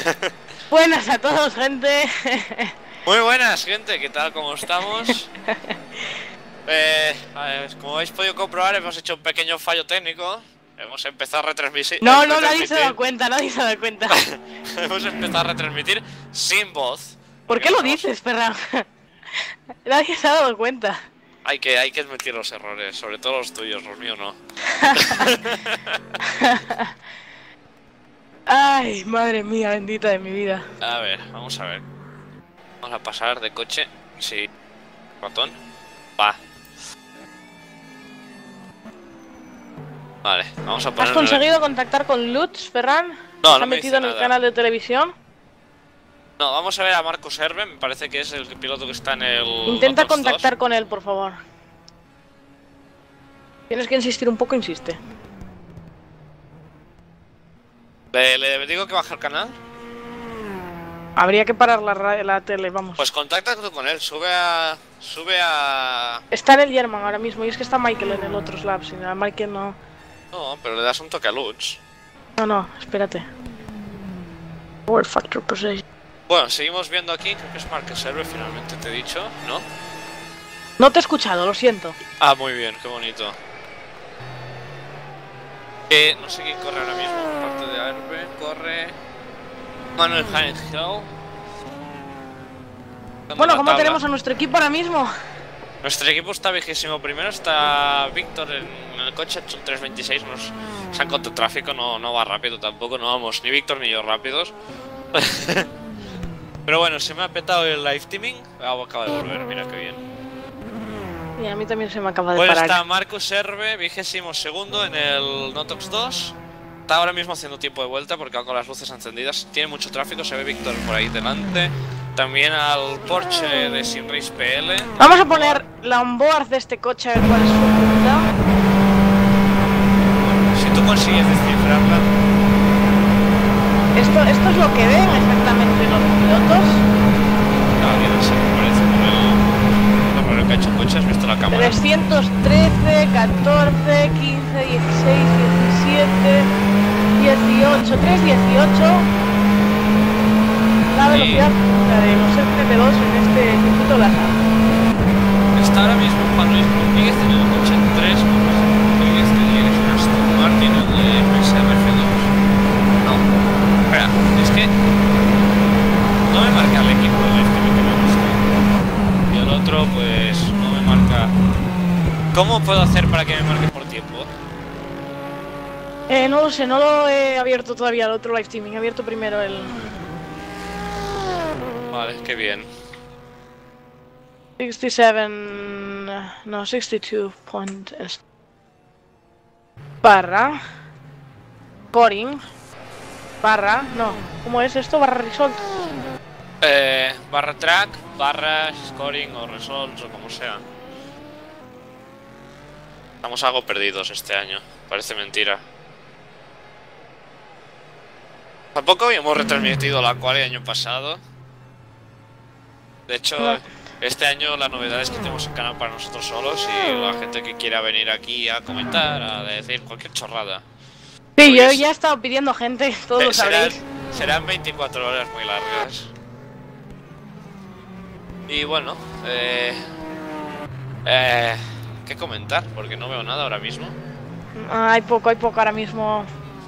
Buenas a todos, gente. Muy buenas, gente, ¿qué tal? ¿Cómo estamos? A ver, como habéis podido comprobar, hemos hecho un pequeño fallo técnico. Hemos empezado a retransmitir. No, nadie se ha dado cuenta, nadie se ha dado cuenta. Hemos empezado a retransmitir sin voz. ¿Por qué lo dices, perra? Nadie se ha dado cuenta. Hay que admitir los errores, sobre todo los tuyos, los míos no. Ay, madre mía, bendita de mi vida. A ver, vamos a ver. Vamos a pasar de coche. Sí. Ratón. Va. Vale, vamos a poner. ¿Has conseguido contactar con Lutz, Ferran? No, ¿Se ha metido en el canal de televisión? No, vamos a ver a Marcus Herbe, me parece que es el piloto que está en el... Intenta contactar con él, por favor. Tienes que insistir un poco, insiste. ¿Le digo que baje el canal? Habría que parar la tele, vamos. Pues contacta tú con él, sube a... Está en el German ahora mismo, y es que está Michael en el otro slab, si a Michael no... No, pero le das un toque a Lutz. No, espérate. Power Factor Possession. Bueno, seguimos viendo aquí, creo que es Marcus Herbe finalmente, te he dicho, ¿no? No te he escuchado, lo siento. Ah, muy bien, qué bonito. No sé quién corre ahora mismo, aparte de Herbe, corre... Manuel Heinz-Hill. Bueno, ¿cómo tenemos a nuestro equipo ahora mismo? Nuestro equipo está 21º, está Víctor en el coche, ha hecho un 3.26, se han encontrado tráfico, no va rápido tampoco, no vamos ni Víctor ni yo rápidos. Pero bueno, se me ha petado el live teaming, acaba de volver, mira qué bien. Y a mí también se me acaba de pues parar. Está Marcus Herbe, 22º en el Notox 2. Está ahora mismo haciendo tiempo de vuelta porque va con las luces encendidas. Tiene mucho tráfico, se ve Víctor por ahí delante. También al Porsche de Simrace PL. Vamos a poner la onboard de este coche a ver cuál es su punta. Si tú consigues descifrarla. Esto es lo que ven exactamente los pilotos. Alguien se me parece por el que ha hecho el coche, has visto la cámara. 313, 14, 15, 16, 17, 18, 318. La velocidad de los FP2 en este circuito Lasa. Está ahora mismo Juan Luis Rodríguez en el coche 3, Rodríguez que es un Aston Martin de MSRF2. No, espera, es que no me marca el equipo del FTV que me gusta. Y el otro pues no me marca. ¿Cómo puedo hacer para que me marque por tiempo? No lo sé, no lo he abierto todavía el otro live streaming, he abierto primero el... Vale, qué bien. 67... no, 62 point... barra... scoring... barra... no, ¿cómo es esto? Barra result. Barra track, barra scoring o results o como sea. Estamos algo perdidos este año, parece mentira. Tampoco habíamos retransmitido la quali el año pasado. De hecho, este año la novedad es que tenemos un canal para nosotros solos y la gente que quiera venir aquí a comentar, a decir cualquier chorrada. Sí, yo ya he estado pidiendo gente, todos lo sabréis. Serán 24 horas muy largas. Y bueno, ¿qué comentar? Porque no veo nada ahora mismo. Hay poco ahora mismo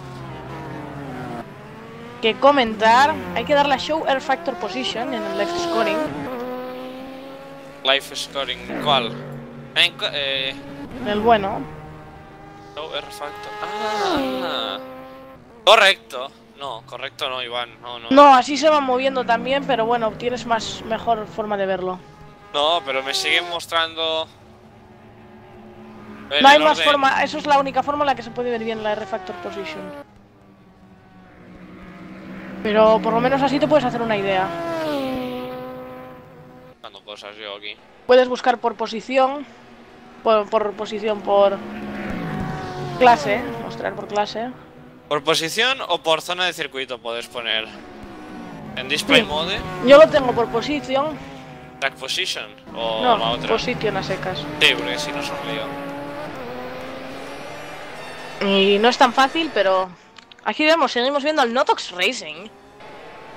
que comentar. Hay que darle a Show Air Factor Position en el Live Scoring. Live Scoring, ¿cuál? El bueno. Show Air Factor. Ah, correcto. No, correcto no, Iván. No, así se va moviendo también, pero bueno, tienes mejor forma de verlo. No, pero me siguen mostrando. No hay más forma, eso es la única forma en la que se puede ver bien la Air Factor Position. Pero por lo menos así te puedes hacer una idea. Buscando cosas yo aquí. Puedes buscar por posición, por clase, mostrar por clase. ¿Por posición o por zona de circuito puedes poner? En Display Mode. Yo lo tengo por posición. Track Position o no, la otra. Position a secas. Sí, porque si no son lío. Y no es tan fácil, pero aquí seguimos viendo al Notox Racing.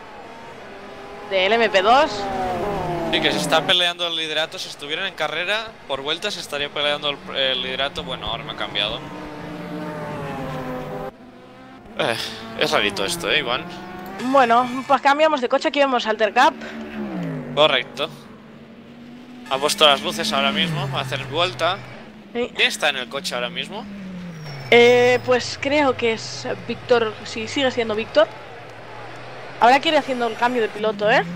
del MP2. Sí, que se está peleando el liderato. Si estuvieran en carrera, por vueltas se estaría peleando el liderato. Bueno, ahora me ha cambiado. Es rarito esto, Iván. Bueno, pues cambiamos de coche, aquí vemos Altercap. Correcto. Ha puesto las luces ahora mismo, va a hacer vuelta. Sí. ¿Quién está en el coche ahora mismo? Pues creo que es Víctor, sí, sigue siendo Víctor. Ahora quiere haciendo el cambio de piloto, ¿eh?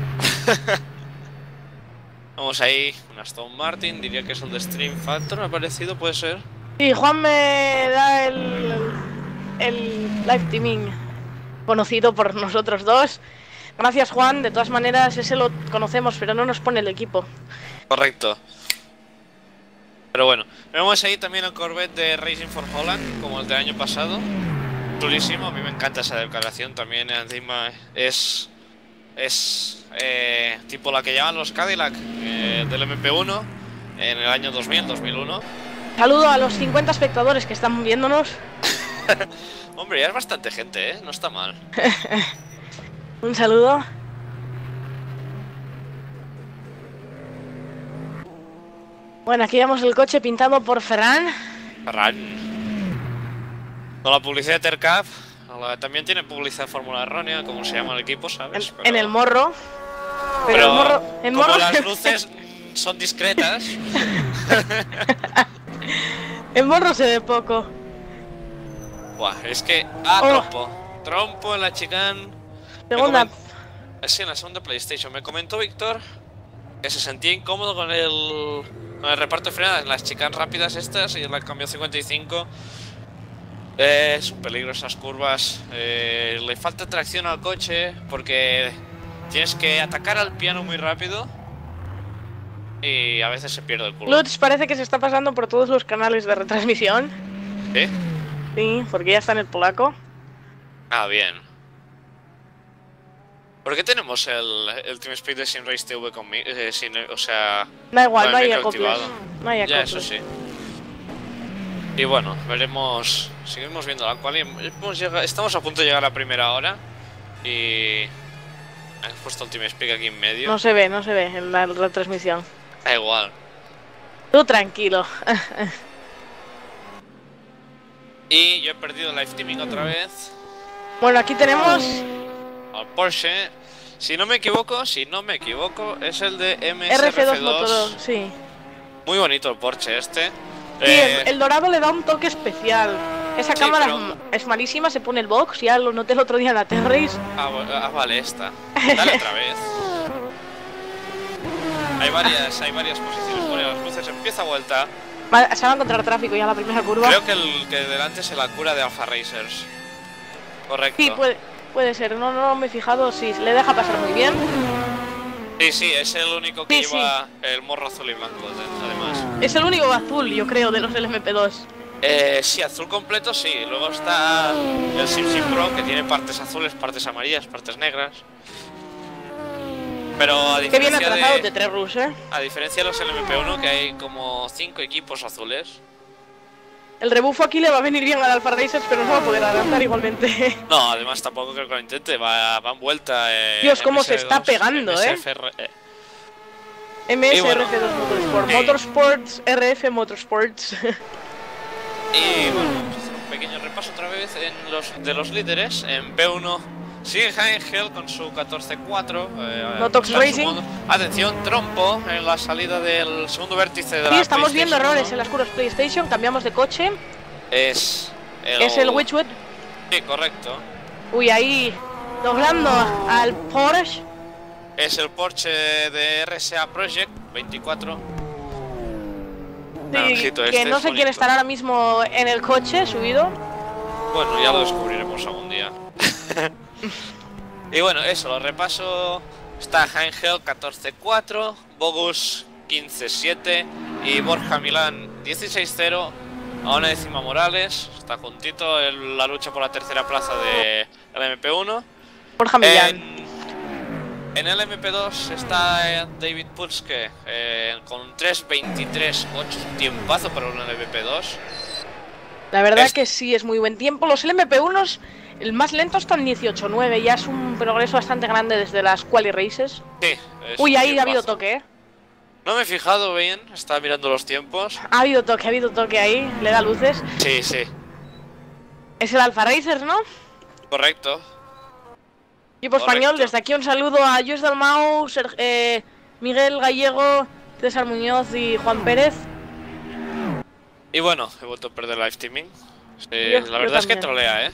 Vamos ahí, un Aston Martin, diría que es el de Stream Factor, me ha parecido, puede ser. Sí, Juan me da el live teaming conocido por nosotros dos. Gracias, Juan, de todas maneras ese lo conocemos, pero no nos pone el equipo. Correcto. Pero bueno, vemos ahí también el Corvette de Racing for Holland, como el del año pasado. Chulísimo, a mí me encanta esa declaración también, encima es tipo la que llaman los Cadillac del MP1 en el año 2000-2001. Saludo a los 50 espectadores que están viéndonos. Hombre, ya es bastante gente, ¿eh? No está mal. Un saludo. Bueno, aquí vemos el coche pintado por Ferran. Con la publicidad de Tercap, también tiene publicidad de Fórmula Errónea, como se llama el equipo, ¿sabes? En el morro. Pero el como morro... las luces son discretas. El morro se ve poco. Buah, es que... Trompo en la chicane. Segunda. Sí, en la segunda PlayStation. Me comentó Víctor que se sentía incómodo con el reparto final en las chicanes rápidas estas y en la cambio 55. Es un peligro esas curvas. Le falta tracción al coche porque tienes que atacar al piano muy rápido y a veces se pierde el culo. Lutz parece que se está pasando por todos los canales de retransmisión. ¿Sí? Sí, porque ya está en el polaco. Ah, bien. ¿Por qué tenemos el TeamSpeak de Simrace TV conmigo? O sea... Da igual, no hay activado. No hay Ya, eso sí. Y bueno, veremos... Seguimos viendo la quali. Estamos a punto de llegar a la primera hora. Y... he puesto el TeamSpeak aquí en medio. No se ve en la retransmisión. Da igual. Tú tranquilo. Y yo he perdido el live teaming otra vez. Bueno, aquí tenemos... al Porsche. Si no me equivoco, es el de RF2 Moto2, MSRF2. sí. Muy bonito el Porsche este. Sí, el dorado le da un toque especial. Esa sí, cámara pero... es malísima, se pone el box, ya lo noté el otro día en la T-Race. Vale, esta. Dale otra vez. Hay varias posiciones. Pone las luces, empieza vuelta. Se va a encontrar tráfico ya en la primera curva. Creo que el que delante es el Acura de Alfa Racers. Correcto. Sí, puede ser, no me he fijado, sí, le deja pasar muy bien. Sí, es el único que lleva el morro azul y blanco, además. Es el único azul, yo creo, de los del MP2. Sí, azul completo sí. Luego está el SimSim Pro, que tiene partes azules, partes amarillas, partes negras. Pero a Qué bien diferencia atrasado de Trerus, a diferencia de los LMP1, que hay como 5 equipos azules. El rebufo aquí le va a venir bien al Alfa Racers, pero no va a poder adelantar igualmente. No, además tampoco creo que lo intente, va en vuelta. Dios, cómo se está pegando, MSRF2 Motorsport, Motorsports, RF Motorsports. Y bueno, vamos a hacer un pequeño repaso otra vez de los líderes. En P1 sigue Hangel con su 14.4. Motox Racing. Atención, Trompo en la salida del segundo vértice de la estamos viendo errores en las curvas PlayStation, cambiamos de coche. Es el Witchwood. Sí, correcto. Uy, ahí doblando al Porsche. Es el Porsche de RSA Project 24. Sí, que no sé quién estará ahora mismo en el coche subido. Bueno, ya lo descubriremos algún día. Y bueno, eso, lo repaso. Está Hangel 14.4, Bogus 15.7 y Borja Milán 16.0. A una décima Morales, está juntito en la lucha por la tercera plaza de el MP1. Borja Milán. En el MP2 está David Pulske con 3.23.8, un tiempazo para un LMP2. La verdad que sí, es muy buen tiempo. Los LMP1s El más lento está en 18.9, ya es un progreso bastante grande desde las quali races. Sí. Uy, ahí ha habido toque, ¿eh? No me he fijado bien, estaba mirando los tiempos. Ha habido toque ahí, le da luces. Sí, sí. Es el Alfa Racers, ¿no? Correcto. Equipo español, desde aquí un saludo a Lluís Dalmau, Miguel Gallego, César Muñoz y Juan Pérez. Y bueno, he vuelto a perder live teaming. La verdad es que trolea,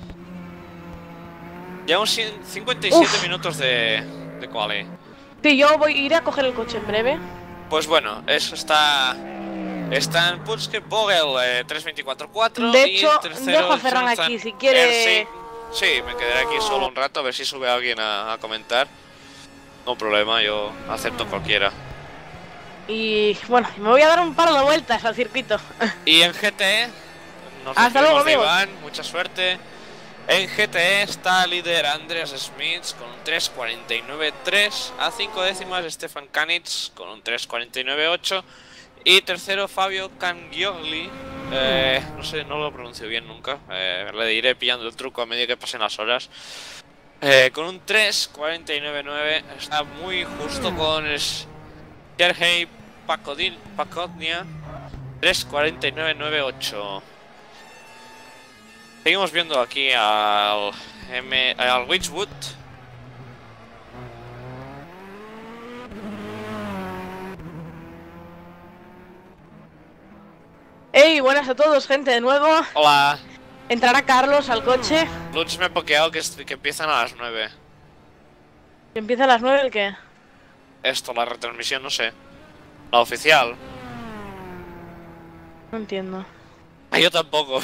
Llevamos 57 minutos de quali. Sí, yo iré a coger el coche en breve. Pues bueno, eso está en Putske Vogel 3.24.4. De hecho, dejo a Ferran aquí si quiere. Sí, me quedaré aquí solo un rato a ver si sube alguien a comentar. No problema, yo acepto cualquiera. Y bueno, me voy a dar un par de vueltas al circuito. Y en GTE, hasta luego, amigos. Iván, mucha suerte. En GTE está líder Andreas Smith con un 3.49.3. A 5 décimas Stefan Kanitz con un 3.49.8. Y tercero Fabio Cangioli. No sé, no lo pronuncio bien nunca. Le iré pillando el truco a medida que pasen las horas. Con un 3.49.9. Está muy justo con Sergei Pakotnia. 3.49.98. Seguimos viendo aquí al Witchwood. Hey, buenas a todos, gente, de nuevo. Hola. Entrará Carlos al coche. Lutz me ha pokeado que empiezan a las 9. ¿Empieza a las 9 el qué? Esto, la retransmisión, no sé. La oficial. No entiendo. Yo tampoco.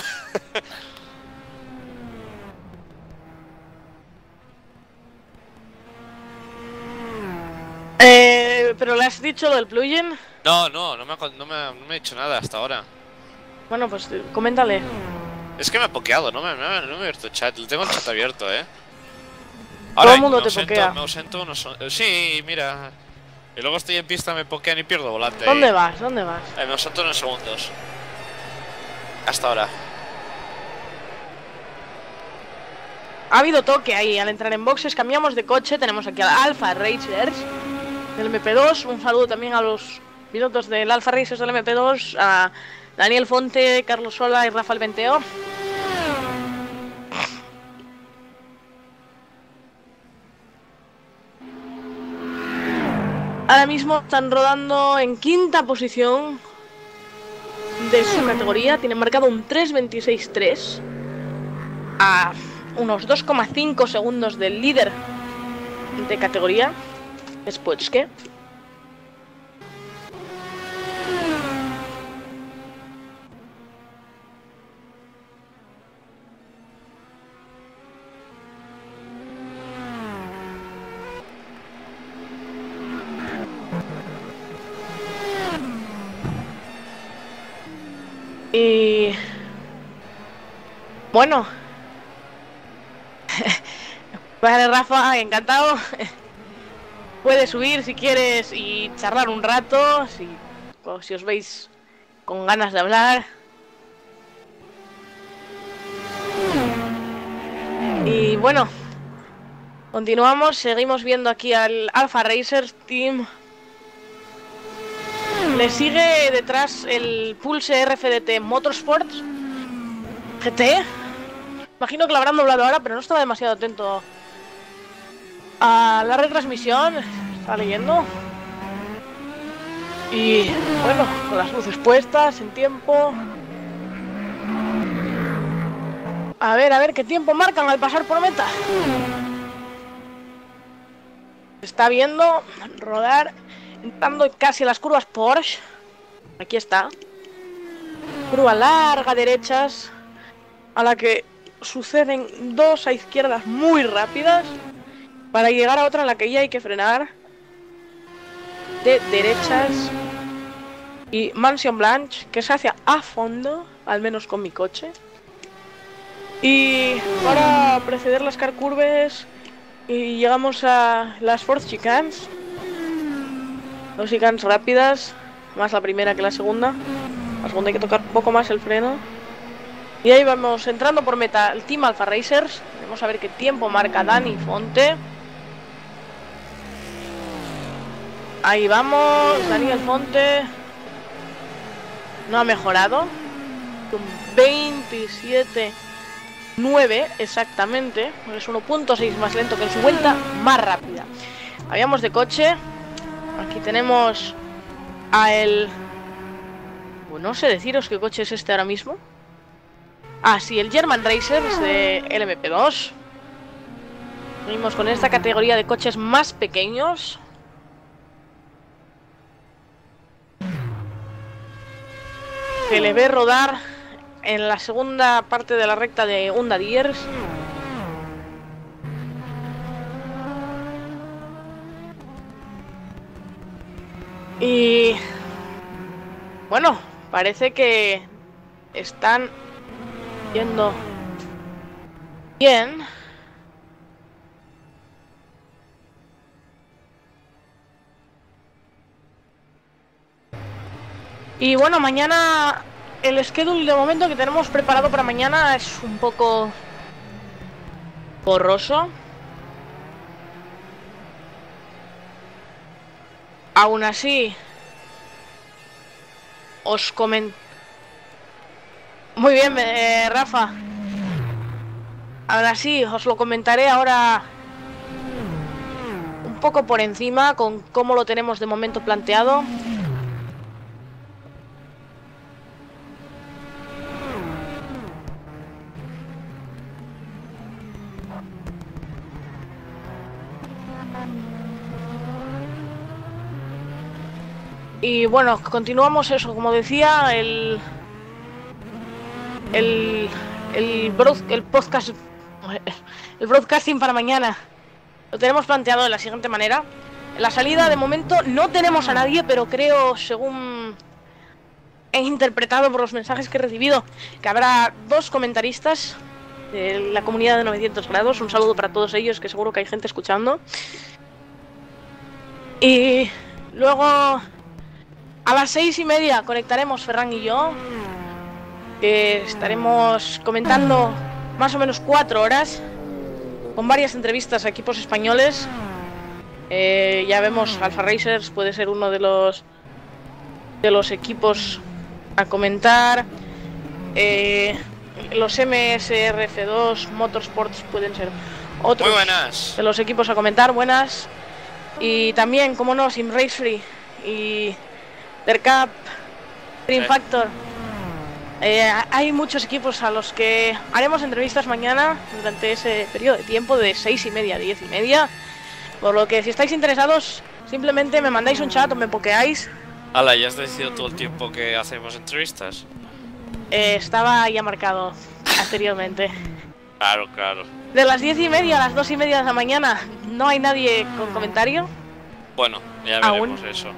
¿Pero le has dicho lo del plugin? No me ha dicho nada hasta ahora. Bueno, pues coméntale. Es que me ha pokeado, no me he abierto el chat, tengo el chat abierto, Todo el mundo te pokea. Me ausento sí, mira. Y luego estoy en pista, me pokean y pierdo volante. ¿Dónde vas? ¿Dónde vas? Me ausento en segundos. Hasta ahora. Ha habido toque ahí al entrar en boxes, cambiamos de coche, tenemos aquí al Alfa Racers del MP2, un saludo también a los pilotos del Alfa Racers del MP2, a Daniel Fonte, Carlos Sola y Rafael Venteo. Ahora mismo están rodando en quinta posición de su categoría, tienen marcado un 3.26.3 a unos 2,5 segundos del líder de categoría, después que y bueno. Vale, Rafa, encantado. Puedes subir si quieres y charlar un rato, si os veis con ganas de hablar. Y bueno, continuamos, seguimos viendo aquí al Alfa Racers Team. Le sigue detrás el Pulse RFDT Motorsports GT. Imagino que lo habrán doblado ahora, pero no estaba demasiado atento a la retransmisión. Estaba leyendo. Y bueno, con las luces puestas, en tiempo. A ver qué tiempo marcan al pasar por meta. Se está viendo rodar, entrando casi a las curvas Porsche. Aquí está. Curva larga, derechas, a la que suceden dos a izquierdas muy rápidas para llegar a otra en la que ya hay que frenar de derechas. Y Mansion Blanche, que se hace a fondo, al menos con mi coche. Y para preceder las car curves y llegamos a las Fourth Chicanes. Dos chicanes rápidas, más la primera que la segunda. La segunda hay que tocar un poco más el freno. Y ahí vamos entrando por meta el Team Alpha Racers. Vamos a ver qué tiempo marca Dani Fonte. Ahí vamos, Daniel Fonte. No ha mejorado. Un 27.9 exactamente. Es 1.6 más lento que en su vuelta más rápida. Habíamos de coche. Aquí tenemos a el... Bueno, no sé deciros qué coche es este ahora mismo. Ah, sí, el German Racers de LMP2. Venimos con esta categoría de coches más pequeños. Se le ve rodar en la segunda parte de la recta de Honda Diers. Y... bueno, parece que están yendo bien. Y bueno, mañana el schedule de momento que tenemos preparado para mañana es un poco borroso. Aún así, os comento... Muy bien, Rafa. Ahora sí, os lo comentaré ahora un poco por encima con cómo lo tenemos de momento planteado. Y bueno, continuamos eso, como decía, el podcast, el broadcasting para mañana lo tenemos planteado de la siguiente manera. En la salida de momento no tenemos a nadie, pero creo, según he interpretado por los mensajes que he recibido, que habrá 2 comentaristas de la comunidad de 900 grados. Un saludo para todos ellos, que seguro que hay gente escuchando. Y luego... a las 6:30 conectaremos Ferran y yo, que estaremos comentando más o menos 4 horas, con varias entrevistas a equipos españoles. Ya vemos, Alpha Racers puede ser uno de los equipos a comentar. Los MSRF2 Motorsports pueden ser otros de los equipos a comentar. Buenas. Y también, como no, Sim Race Free y Dercap, Dream Factor. Hay muchos equipos a los que haremos entrevistas mañana durante ese periodo de tiempo de 6:30 a 10:30. Por lo que si estáis interesados, simplemente me mandáis un chat o me pokeáis. Ala, ¿ya has decidido todo el tiempo que hacemos entrevistas? Estaba ya marcado anteriormente. Claro, claro. De las 10:30 a las 2:30 de la mañana, ¿no hay nadie con comentario? Bueno, ya veremos eso.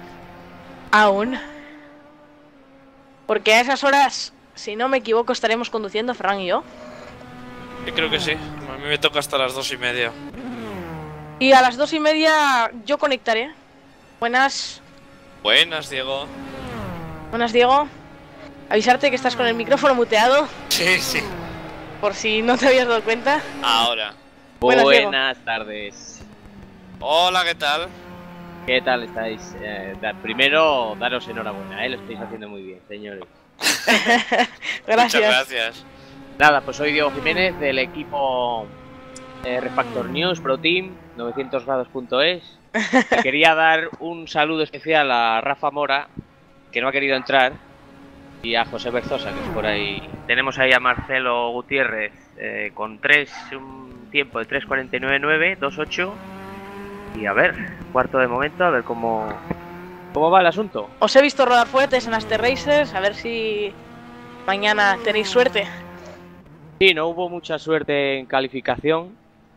Aún. Porque a esas horas, si no me equivoco, estaremos conduciendo Ferran y yo. Yo creo que sí. A mí me toca hasta las 2:30. Y a las 2:30 yo conectaré. Buenas. Buenas, Diego. Buenas, Diego. Avisarte que estás con el micrófono muteado. Sí, sí. Por si no te habías dado cuenta. Ahora. Buenas tardes. Hola, ¿qué tal? ¿Qué tal estáis? Primero, daros enhorabuena, lo estáis haciendo muy bien, señores. Gracias. Muchas gracias. Nada, pues soy Diego Jiménez del equipo Refactor News Pro Team 900grados.es. Quería dar un saludo especial a Rafa Mora, que no ha querido entrar, y a José Berzosa, que es por ahí. Tenemos ahí a Marcelo Gutiérrez con un tiempo de 3:49.9, 2:8. Y a ver, cuarto de momento, a ver cómo va el asunto. Os he visto rodar fuertes en Aster Racers, a ver si mañana tenéis suerte. Sí, no hubo mucha suerte en calificación.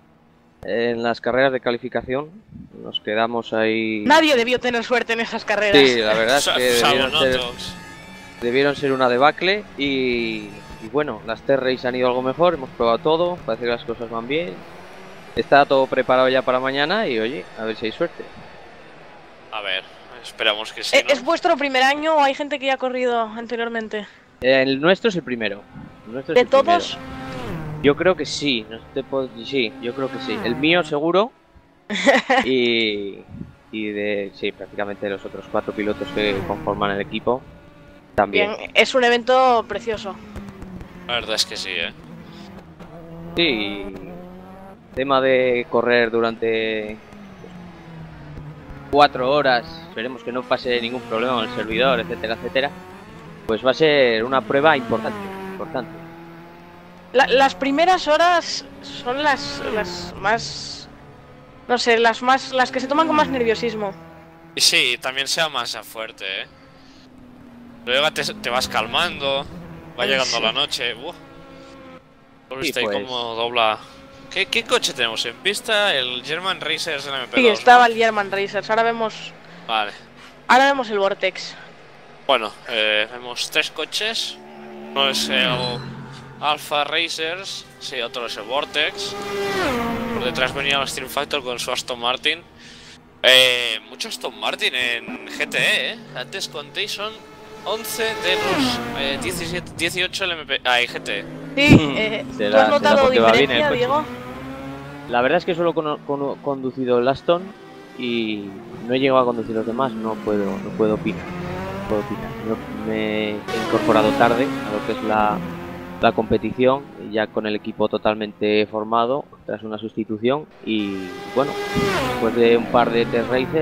En las carreras de calificación nos quedamos ahí. Nadie debió tener suerte en esas carreras. Sí, la verdad es que debieron ser una debacle. Y bueno, las T-Race han ido algo mejor, hemos probado todo, parece que las cosas van bien. Está todo preparado ya para mañana y oye, a ver si hay suerte. A ver, esperamos que sí, ¿no? ¿Es vuestro primer año o hay gente que ya ha corrido anteriormente? El nuestro es el primero. Nuestro es ¿De el primero. todos? Yo creo que sí, sí, yo creo que sí. El mío seguro y sí, prácticamente los otros 4 pilotos que conforman el equipo también. Bien, es un evento precioso. La verdad es que sí, Sí, tema de correr durante 4 horas, esperemos que no pase ningún problema con el servidor, etcétera, etcétera. Pues va a ser una prueba importante. Las primeras horas son las más... No sé, las que se toman con más nerviosismo. Y sí, también sea más fuerte, Luego te vas calmando, va llegando Sí. la noche. ¿Lo Sí, viste ahí pues. como dobla? ¿Qué coche tenemos en pista? El German Racers LMP2, Sí, ¿no? estaba el German Racers, ahora vemos el Vortex. Bueno, vemos 3 coches. Uno es el Alpha Racers, sí, otro es el Vortex. Por detrás venía el Stream Factor con su Aston Martin. Mucho Aston Martin en GTE, Antes conté son 11 de los 18 LMP... en GTE. Sí, ¿tú Será has notado porque va bien el diferencia, coche. Diego? La verdad es que solo he conducido el Aston y no he llegado a conducir los demás, no puedo opinar. Me he incorporado tarde a lo que es la competición, ya con el equipo totalmente formado tras una sustitución y bueno, después de un par de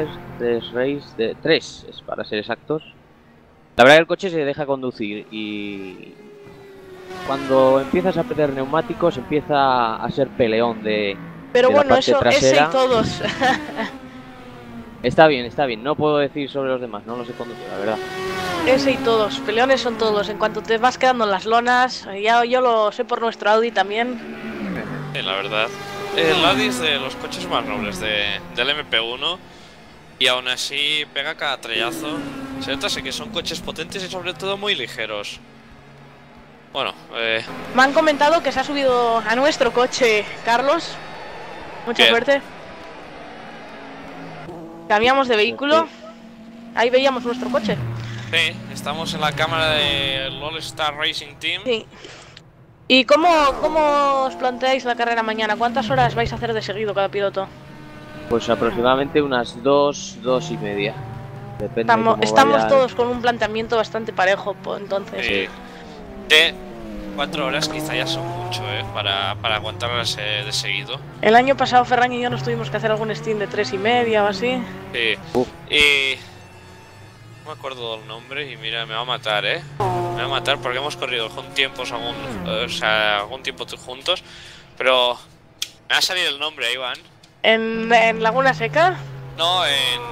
tres para ser exactos, la verdad que el coche se deja conducir y cuando empiezas a perder neumáticos empieza a ser peleón Pero de la bueno, parte eso, ese trasera. y todos. Está bien, no puedo decir sobre los demás, no los he conducido, la verdad. Ese y todos, peleones son todos. En cuanto te vas quedando en las lonas, ya yo lo sé por nuestro Audi también. Sí, la verdad. El Audi es de los coches más nobles del MP1 y aún así pega cada trellazo. Se nota que son coches potentes y sobre todo muy ligeros. Bueno, Me han comentado que se ha subido a nuestro coche, Carlos. Mucha Bien. suerte. Cambiamos de vehículo. Ahí veíamos nuestro coche. sí, estamos en la cámara del All Star Racing Team. Sí. ¿Y cómo os planteáis la carrera mañana? ¿Cuántas horas vais a hacer de seguido cada piloto? Pues aproximadamente unas 2 y media. Depende cómo Estamos vayan. todos con un planteamiento bastante parejo, entonces. Sí. De 4 horas quizá ya son mucho, para aguantarlas de seguido. El año pasado Ferran y yo nos tuvimos que hacer algún steam de 3 y media o así. Sí. Uf. Y no me acuerdo del nombre y mira, me va a matar, Me va a matar porque hemos corrido tiempos algún tiempo juntos, pero me ha salido el nombre, Iván. En Laguna Seca. No,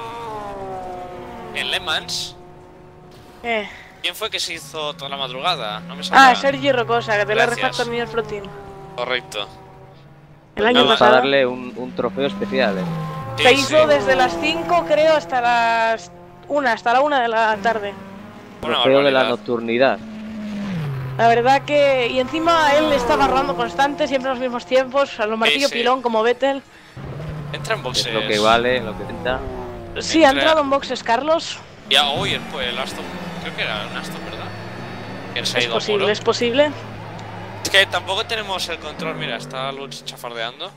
en Le Mans. ¿Quién fue que se hizo toda la madrugada? No me saldrá. Sergi Rocosa, que te lo Gracias. refactor New Pro Team. Correcto. El año Vamos a pasado darle un trofeo especial, Sí, se sí. hizo desde las 5, creo, hasta las 1, hasta la 1 de la tarde. Una Trofeo de la barbaridad. nocturnidad. La verdad que... Y encima él está agarrando constante, siempre en los mismos tiempos, a lo martillo sí. pilón como Vettel. Entra en boxes. Es lo que vale, lo que cuenta. Sí, ha Entra- entrado en boxes Carlos. Y hoy el Aston, creo que era un Aston, ¿verdad? Que se ha Es ido a posible, muro. es posible. Es que tampoco tenemos el control, mira, está Lutz chafardeando.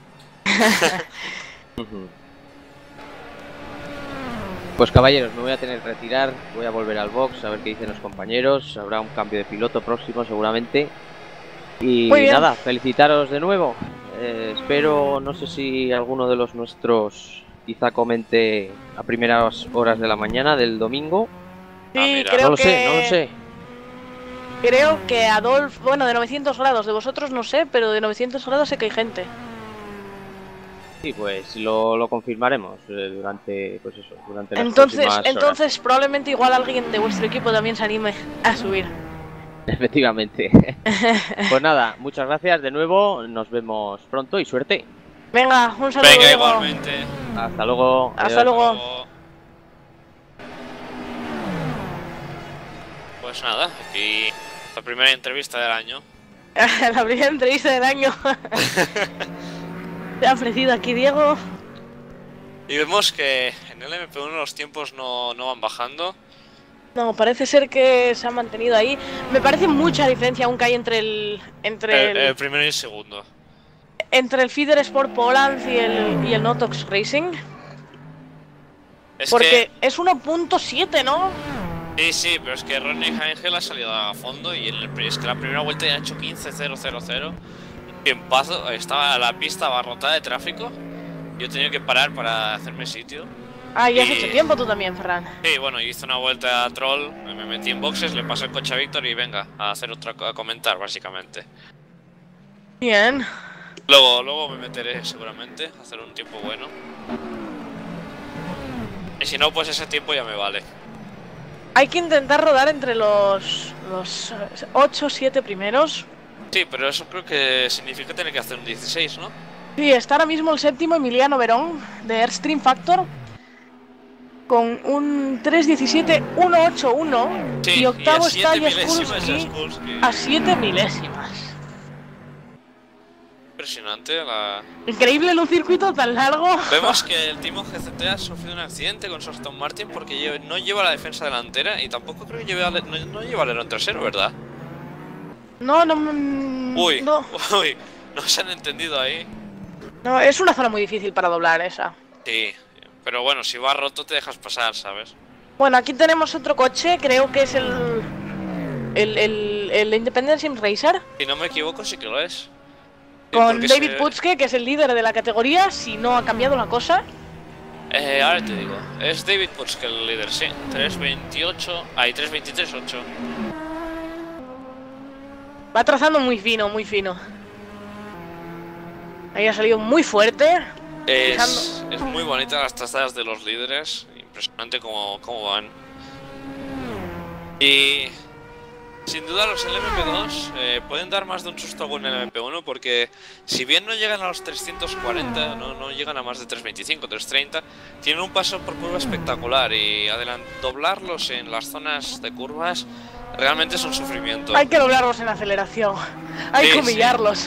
Pues caballeros, me voy a tener que retirar, voy a volver al box a ver qué dicen los compañeros, habrá un cambio de piloto próximo seguramente. Y Muy bien. nada, felicitaros de nuevo. Espero, no sé si alguno de los nuestros quizá comente a primeras horas de la mañana del domingo. Sí, mira. creo No lo que... sé, no lo sé. Creo que Adolf... Bueno, de 900 grados, de vosotros no sé, pero de 900 grados sé que hay gente. Sí, pues lo confirmaremos durante, pues eso, durante las Entonces, próximas horas. entonces probablemente igual alguien de vuestro equipo también se anime a subir. Efectivamente. Pues nada, muchas gracias de nuevo, nos vemos pronto y suerte. Venga, un saludo. Venga, Diego. igualmente. Hasta luego. Hasta Adiós. luego. Pues nada, aquí la primera entrevista del año. La primera entrevista del año. Te ha ofrecido aquí Diego. Y vemos que en el MP1 los tiempos no van bajando. No, parece ser que se ha mantenido ahí. Me parece mucha diferencia aún que hay entre El primero y el segundo. entre el Feeder Sport Poland y el Notox Racing. Porque es 1.7, ¿no? Sí, pero es que Ronnie Ángel ha salido a fondo y es que la primera vuelta ya ha hecho 15.000. Tiempazo, estaba la pista abarrotada de tráfico. Yo he tenido que parar para hacerme sitio. Ah, y has hecho tiempo tú también, Ferran. Sí, bueno, hice una vuelta a troll, me metí en boxes, le pasé el coche a Víctor y venga, a hacer a comentar, básicamente. Bien. Luego me meteré seguramente a hacer un tiempo bueno. Y si no, pues ese tiempo ya me vale. Hay que intentar rodar entre los 8 o 7 primeros. Sí, pero eso creo que significa tener que hacer un 16, ¿no? Sí, está ahora mismo el séptimo Emiliano Verón de Airstream Factor con un 3.17.181 sí, y octavo y a está 7 Jaskulski Jaskulski. a 7 milésimas. Impresionante la... Increíble en un circuito tan largo. Vemos que el Team GCT ha sufrido un accidente con su Aston Martin porque no lleva la defensa delantera y tampoco creo que no lleva alerón trasero, ¿verdad? No. Uy, no se han entendido ahí. No, es una zona muy difícil para doblar esa. Sí, pero bueno, si va roto te dejas pasar, ¿sabes? Bueno, aquí tenemos otro coche, creo que es el Independent Sim Racer. Si no me equivoco, sí que lo es. Con David Putske, que es el líder de la categoría, si no ha cambiado la cosa. Ahora te digo, es David Putske el líder, sí. 3.28, hay 3.23.8. Va trazando muy fino, muy fino. Ahí ha salido muy fuerte. Es muy bonita las trazadas de los líderes. Impresionante cómo van. Y sin duda los LMP2 pueden dar más de un susto con el MP1 porque si bien no llegan a los 340, no llegan a más de 325, 330, tienen un paso por curva espectacular y doblarlos en las zonas de curvas realmente es un sufrimiento. Hay que doblarlos en aceleración. Hay que humillarlos.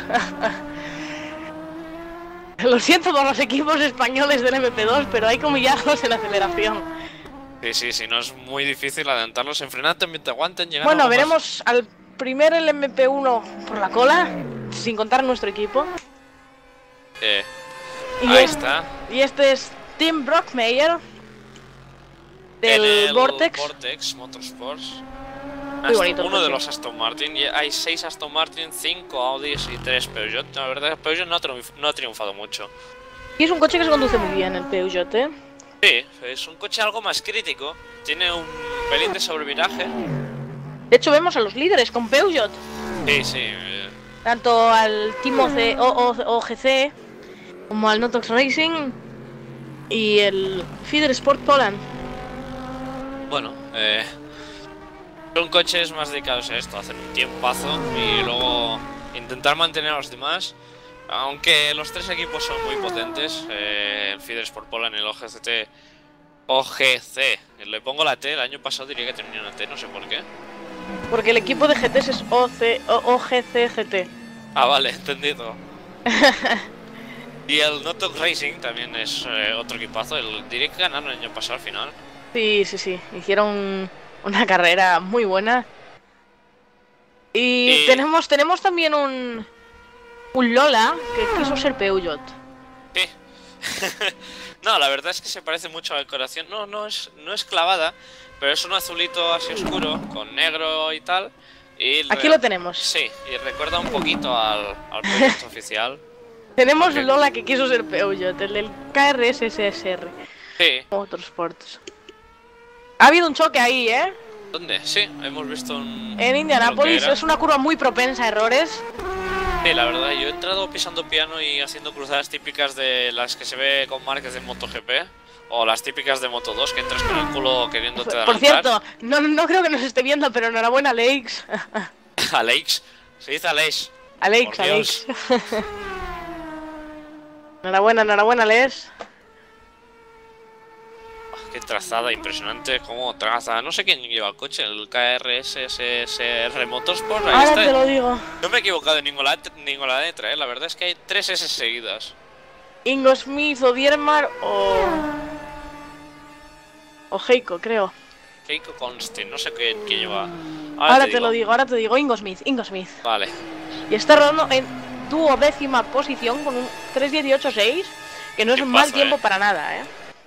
Lo siento por los equipos españoles del MP2, pero hay que humillarlos en aceleración. Sí, no es muy difícil adelantarlos en frenada, también te aguantan. Bueno, veremos al primer LMP1 por la cola, sin contar nuestro equipo. Ahí está. Y este es Tim Brockmeyer del Vortex Motorsports. Muy bonito. Uno de los Aston Martin. Hay 6 Aston Martin, 5 Audis y 3 Peugeot. La verdad es que Peugeot no ha triunfado mucho. Y es un coche que se conduce muy bien, el Peugeot, ¿eh? Sí, es un coche algo más crítico. Tiene un pelín de sobreviraje. De hecho, vemos a los líderes con Peugeot. Sí. Tanto al Team OGC como al Notox Racing y el Feeder Sport Poland. Bueno, son coches más dedicados a esto, a hacer un tiempazo y luego intentar mantener a los demás. Aunque los 3 equipos son muy potentes, el Feeder Sport Poland, el OGC, le pongo la T, el año pasado diría que tenía una T, no sé por qué. Porque el equipo de GTs es OGC GT. Ah, vale, entendido. Y el Notox Racing también es otro equipazo, diría que ganaron el año pasado al final. Sí, hicieron una carrera muy buena. Y tenemos también un Lola que quiso ser Peugeot. Sí. No, la verdad es que se parece mucho a la decoración. No es clavada, pero es un azulito así oscuro, con negro y tal. Aquí lo tenemos. Sí, y recuerda un poquito al proyecto oficial. Tenemos el Lola que quiso ser Peugeot, el del KRSSR. Sí. Motorsports. Ha habido un choque ahí, ¿eh? ¿Dónde? Sí, hemos visto un... En Indianápolis, es una curva muy propensa a errores. Sí, la verdad, yo he entrado pisando piano y haciendo cruzadas típicas de las que se ve con Márquez de MotoGP. O las típicas de Moto2, que entras con el culo queriéndote adelantar. Por cierto, no creo que nos esté viendo, pero enhorabuena, Alex. Alex, se dice Alex. Alex. Enhorabuena, Alex. Qué trazada impresionante, cómo traza. No sé quién lleva el coche, el KRSSR Motorsport. Ahora te lo digo. No me he equivocado en ninguna letra, la verdad es que hay 3 S seguidas. Ingo Smith o Diermar o Heiko, creo. Keiko Constin, no sé quién lleva. Ahora te lo digo, Ingo Smith. Vale. Y está rodando en 12ª posición con un 3.18.6, que no es un mal tiempo para nada,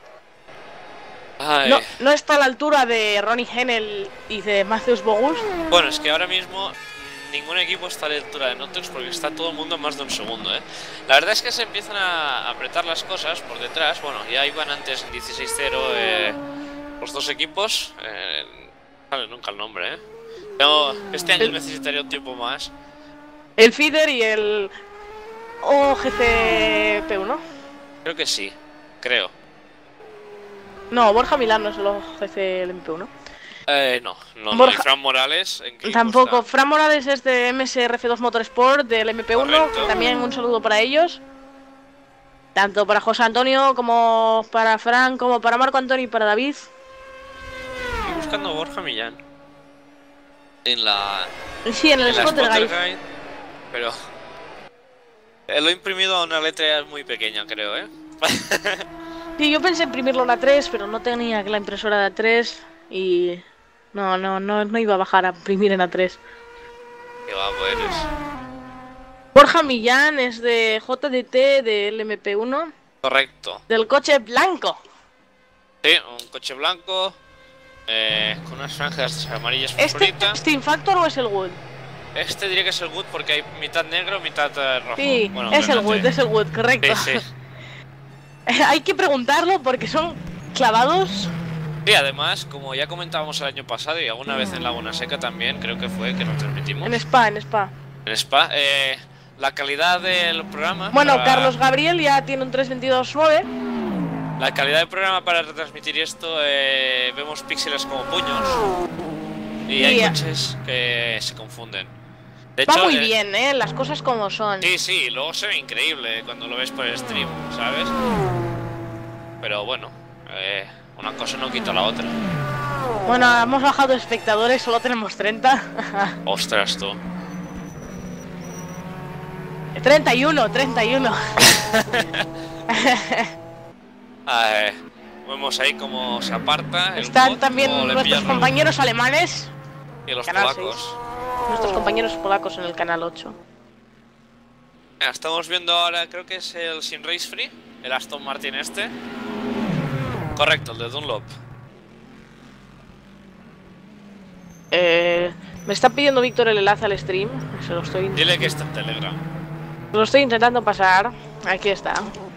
Ay. No está a la altura de Ronnie Hennel y de Matthews Bogus. Bueno, es que ahora mismo ningún equipo está a la altura de Notex porque está todo el mundo a más de un segundo, La verdad es que se empiezan a apretar las cosas por detrás. Bueno, ya iban antes en 16-0 los dos equipos. No sale nunca el nombre, Pero este año necesitaría un tiempo más. El feeder y el OGCP1. Creo que sí, creo. No, Borja Milán no es el OGCP1. No. Borja... ¿Y Fran Morales? ¿En qué tampoco. está? Fran Morales es de MSRF2 Motorsport, del MP1. Correcto. También un saludo para ellos. Tanto para José Antonio, como para Fran, como para Marco Antonio y para David. Estoy buscando a Borja Millán. Sí, en el Spotter Guide. Pero... lo he imprimido a una letra muy pequeña, creo, Sí, yo pensé imprimirlo en A3, pero no tenía la impresora de A3 y... No iba a bajar a imprimir en A3. Qué guapo eres. Borja Millán es de JDT del MP1. Correcto. Del coche blanco. Sí, un coche blanco con unas franjas amarillas ¿Este fosforitas. Steam Factor o es el Wood? Este diría que es el Wood porque hay mitad negro, mitad rojo. Sí, bueno, es el Wood, correcto. Sí. Hay que preguntarlo porque son clavados. Sí, además, como ya comentábamos el año pasado y alguna vez en Laguna Seca también, creo que fue que nos transmitimos. En Spa. En Spa, la calidad del programa... Bueno, Carlos Gabriel ya tiene un 322.9. La calidad del programa para retransmitir esto, vemos píxeles como puños. Y hay coches que se confunden. De hecho, va muy bien, las cosas como son. Sí, luego se ve increíble cuando lo ves por el stream, ¿sabes? Pero bueno, una cosa no quita la otra. Bueno, hemos bajado espectadores, solo tenemos 30. Ostras, tú. 31. Vemos ahí cómo se aparta. Están también nuestros compañeros alemanes. Y los polacos. 6. Nuestros compañeros polacos en el canal 8. Estamos viendo ahora, creo que es el Sin Race Free, el Aston Martin este. Correcto, el de Dunlop. Me está pidiendo Víctor el enlace al stream. Se lo estoy... Dile que está en Telegram. Lo estoy intentando pasar. Aquí está.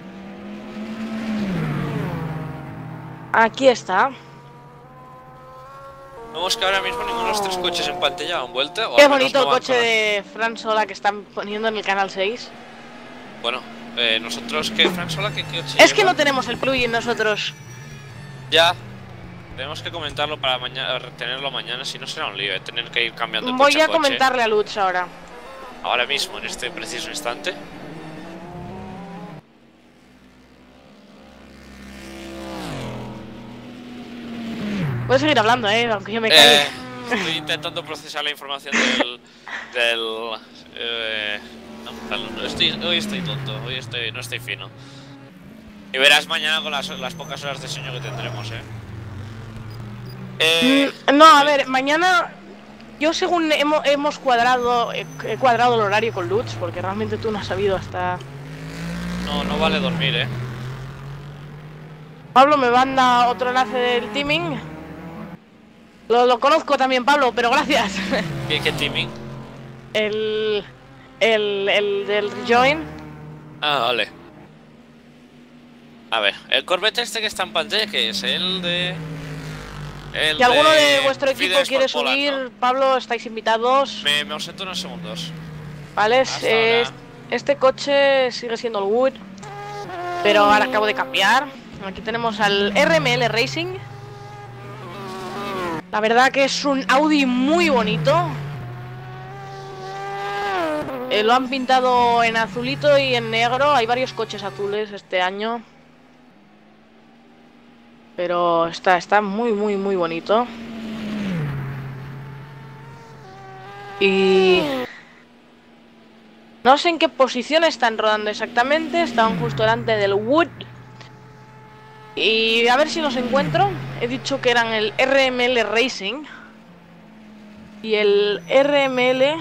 Vemos que ahora mismo ninguno de los tres coches en pantalla han vuelto. Qué bonito el coche de Fran Sola que están poniendo en el canal 6. Bueno, nosotros, ¿qué Fran Sola? ¿Qué coche es que lleva? no tenemos el plugin nosotros. Ya. Tenemos que comentarlo para mañana, tenerlo mañana, si no será un lío, tener que ir cambiando Voy coche a comentarle a Lutz ahora. Ahora mismo, en este preciso instante. Puedes seguir hablando, aunque yo me calle. Estoy intentando procesar la información del hoy estoy tonto, no estoy fino. Y verás mañana con las pocas horas de sueño que tendremos, No, a ver, mañana yo según hemos cuadrado, he cuadrado el horario con Lutz, porque realmente tú no has sabido hasta... No vale dormir, Pablo me manda otro enlace del teaming. Lo conozco también, Pablo, pero gracias. ¿Qué teaming? El del Rejoin. Ah, vale. A ver, el Corvette este que está en pantalla, ¿qué es? El de... Si alguno de vuestro equipo quiere subir, ¿no? Pablo, estáis invitados. Me ausento unos segundos. Vale, este coche sigue siendo el Wood, pero ahora acabo de cambiar. Aquí tenemos al RML Racing. La verdad que es un Audi muy bonito. Lo han pintado en azulito y en negro. Hay varios coches azules este año. Pero está muy bonito. Y... no sé en qué posición están rodando exactamente. Estaban justo delante del Wood. Y a ver si los encuentro. He dicho que eran el RML Racing. Y el RML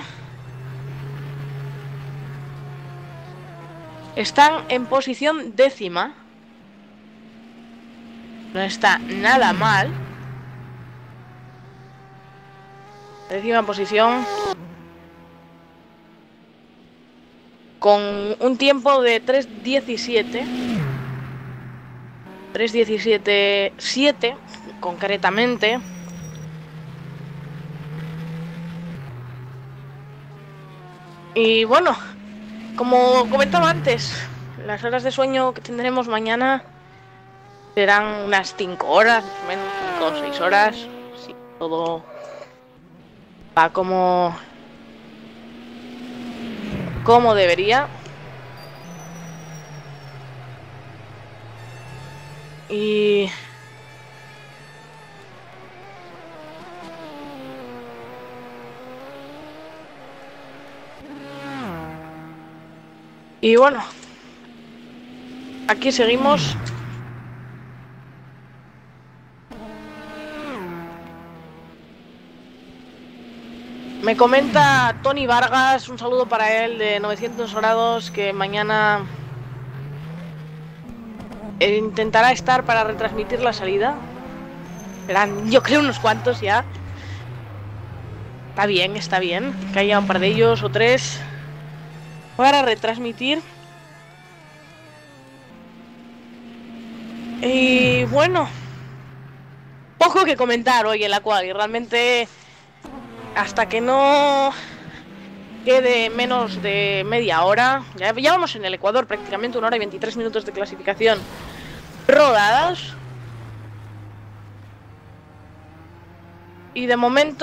están en posición 10ª. No está nada mal. 10ª posición. Con un tiempo de 3:17. 3:17.7 concretamente. Y bueno, como comentaba antes, las horas de sueño que tendremos mañana serán unas 5 horas, más o menos 5 o 6 horas. Si todo va como debería. Y bueno, aquí seguimos. Me comenta Tony Vargas, un saludo para él de 900 grados, que mañana intentará estar para retransmitir la salida. Serán, yo creo, unos cuantos ya. Está bien, que haya un par de ellos o 3 para retransmitir. Y bueno, poco que comentar hoy en la cual, y realmente hasta que no quede menos de media hora, ya vamos en el Ecuador prácticamente 1 hora y 23 minutos de clasificación rodadas. Y de momento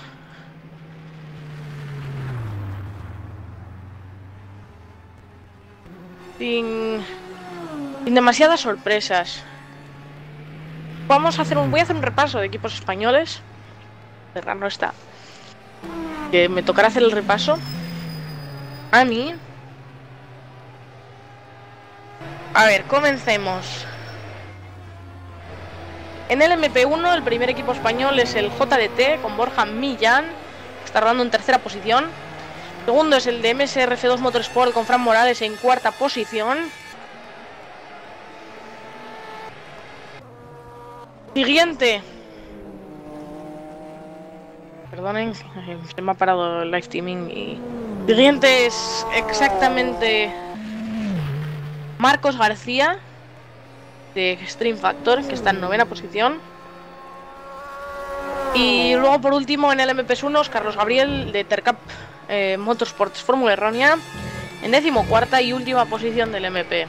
sin demasiadas sorpresas. Voy a hacer un repaso de equipos españoles. Ferran no está. Que me tocará hacer el repaso a mí. A ver, comencemos. En el MP1 el primer equipo español es el JDT con Borja Millán, que está rodando en 3ª posición. Segundo es el de MSRF2 Motorsport con Fran Morales en 4ª posición. Siguiente. Perdonen, se me ha parado el live streaming. Y siguiente es exactamente Marcos García de Extreme Factor, que está en 9ª posición. Y luego por último en el MP1 Carlos Gabriel de Tercap Motorsports Fórmula Errónea en 14ª y última posición del MP.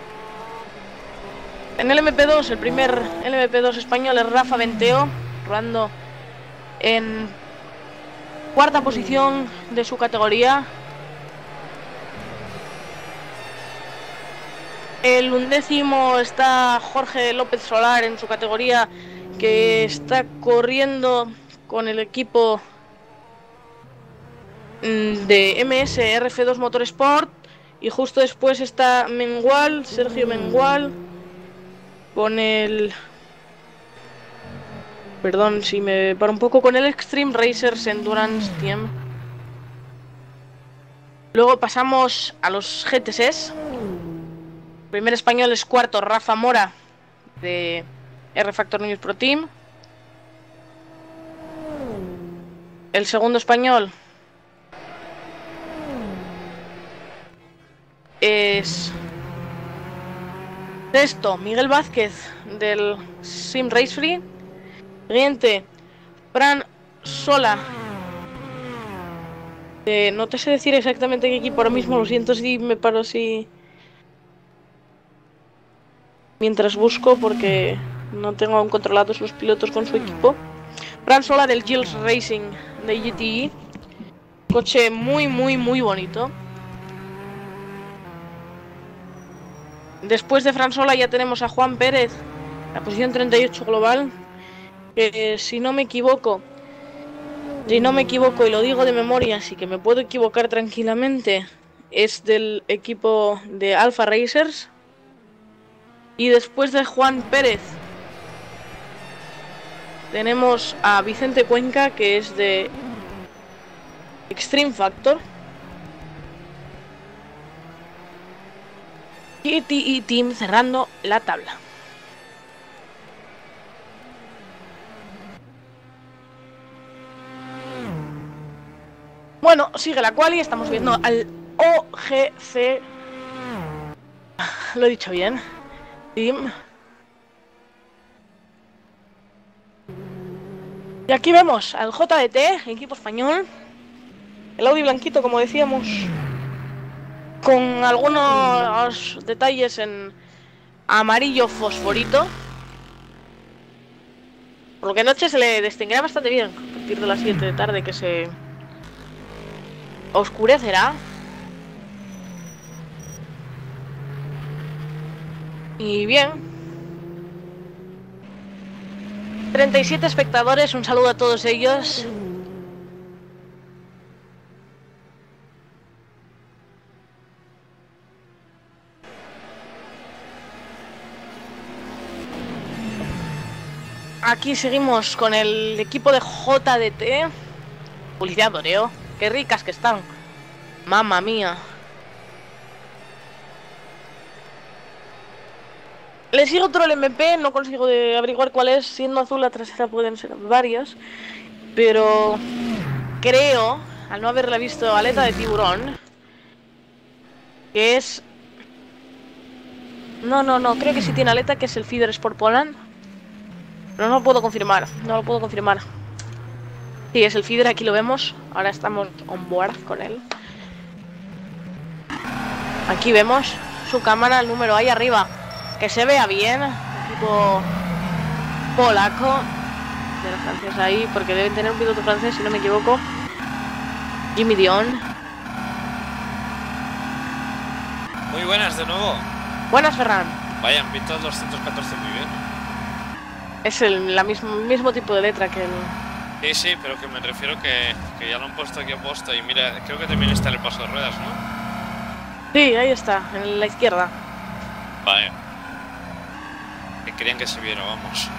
En el MP2, el primer MP2 español es Rafa Venteo, rodando en 4ª posición de su categoría. El 11º está Jorge López Solar en su categoría, que está corriendo con el equipo de MSRF2 Motorsport. Y justo después está Mengual, Sergio Mengual, con el... Perdón si me paro un poco, con el Extreme Racers Endurance Team. Luego pasamos a los GTCs. El primer español es 4º Rafa Mora de R-Factor News Pro Team. El segundo español es 6º Miguel Vázquez del Sim Race Free. Siguiente, Fran Sola. No te sé decir exactamente qué equipo ahora mismo, lo siento si me paro así mientras busco, porque no tengo aún controlados los pilotos con su equipo. Fran Sola del Gilles Racing de GTE. Coche muy bonito. Después de Fran Sola ya tenemos a Juan Pérez, la posición 38 global. Si no me equivoco, y lo digo de memoria, así que me puedo equivocar tranquilamente, es del equipo de Alpha Racers. Y después de Juan Pérez tenemos a Vicente Cuenca, que es de Extreme Factor. Y TE Team cerrando la tabla. Bueno, sigue la quali, estamos viendo al OGC. Lo he dicho bien. Team. Y aquí vemos al JDT, equipo español. El Audi blanquito, como decíamos, con algunos detalles en amarillo fosforito. Por lo que anoche se le distinguirá bastante bien. A partir de las 7 de tarde que se oscurecerá. Y bien. 37 espectadores, un saludo a todos ellos. Aquí seguimos con el equipo de JDT. Publicidad Doreo. Qué ricas que están. Mamma mía. Le sigue otro el MP, no consigo averiguar cuál es. Siendo azul la trasera pueden ser varias. Pero creo, al no haberla visto, aleta de tiburón, que es... No, creo que sí tiene aleta, que es el Feeder Sport Poland. Pero no lo puedo confirmar, Sí, es el Feeder, aquí lo vemos. Ahora estamos on board con él. Aquí vemos su cámara, el número ahí arriba. Que se vea bien. Equipo polaco. De los franceses ahí, porque deben tener un piloto francés, si no me equivoco. Jimmy Dion. Muy buenas de nuevo. Buenas, Ferran. Vaya, han visto el 214 muy bien. Es el mismo tipo de letra que el... Sí, pero que me refiero que ya lo han puesto aquí opuesto. Y mira, creo que también está en el paso de ruedas, ¿no? Sí, ahí está, en la izquierda. Vale. Que querían que se viera, vamos.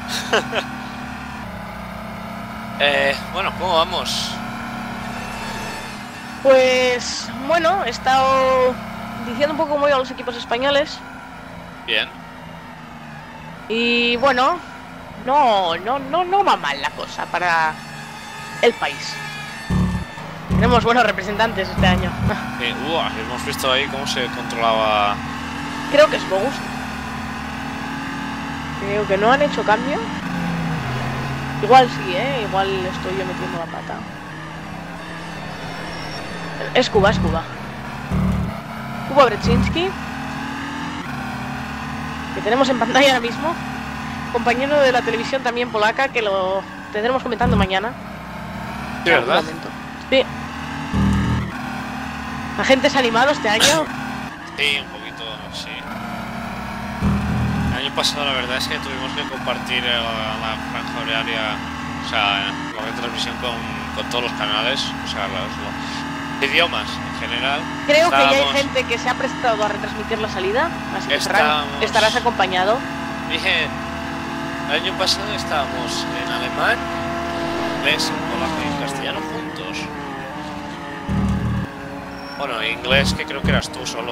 Bueno, ¿cómo vamos? Pues bueno, he estado diciendo un poco cómo iban los equipos españoles. Bien. Y bueno, no va mal la cosa para el país. Tenemos buenos representantes este año. Hemos visto ahí cómo se controlaba. Creo que es Bogus. Creo que no han hecho cambio. Igual sí, igual estoy yo metiendo la pata. Es Kuba. Kuba Breczinski, que tenemos en pantalla ahora mismo. Compañero de la televisión también polaca, que lo tendremos comentando mañana. ¿De verdad? Sí. ¿Agentes animados este año? Sí, un poquito, sí. El año pasado la verdad es que tuvimos que compartir la franja horaria, o sea, la retransmisión con todos los canales, o sea, los idiomas en general. Creo que ya hay gente que se ha prestado a retransmitir la salida, así que Ferran, estarás acompañado. Dije, el año pasado estábamos en alemán, inglés, polaco y castellano juntos. Bueno, inglés, que creo que eras tú solo.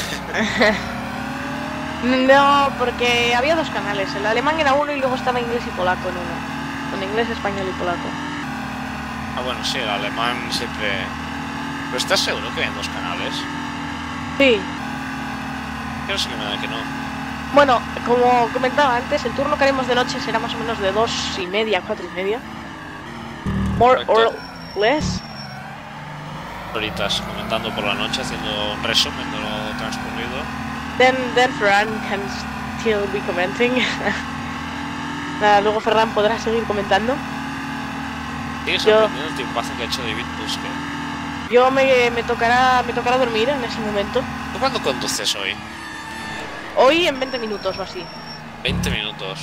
No, porque había dos canales. El alemán era uno y luego estaba inglés y polaco en uno. Con inglés, español y polaco. Ah, bueno, sí, el alemán siempre... ¿Pero estás seguro que hay dos canales? Sí. Creo sí que me da que no. Bueno, como comentaba antes, el turno que haremos de noche será más o menos de 2:30 a 4:30. More or less. Horitas comentando por la noche, haciendo un resumen de lo transcurrido. Then Ferran can still be commenting. Nada, luego Ferran podrá seguir comentando. Sigue sorprendiendo el tiempazo que ha hecho David Buske. Yo me tocará dormir en ese momento. ¿Tú cuándo conduces hoy? Hoy en 20 minutos o así. 20 minutos.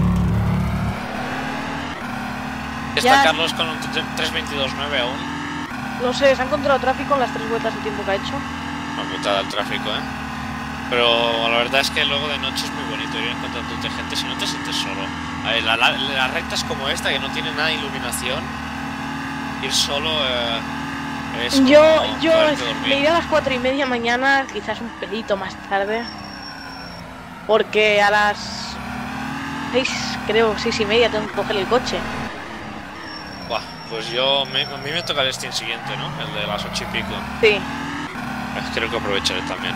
Ya... Está Carlos con un 3.22.9 aún. No sé, se ha encontrado tráfico en las 3 vueltas de tiempo que ha hecho. Una putada el tráfico, Pero la verdad es que luego de noche es muy bonito ir encontrándote gente si no te sientes solo. A ver, las rectas como esta, que no tiene nada de iluminación, ir solo es como Yo poderte dormir. me iré a las 4:30 mañana, quizás un pelito más tarde. Porque a las 6, creo, 6:30 tengo que coger el coche. Buah, pues a mí me toca el Steam siguiente, ¿no? El de las 8:00 Sí. Creo que aprovecharé también.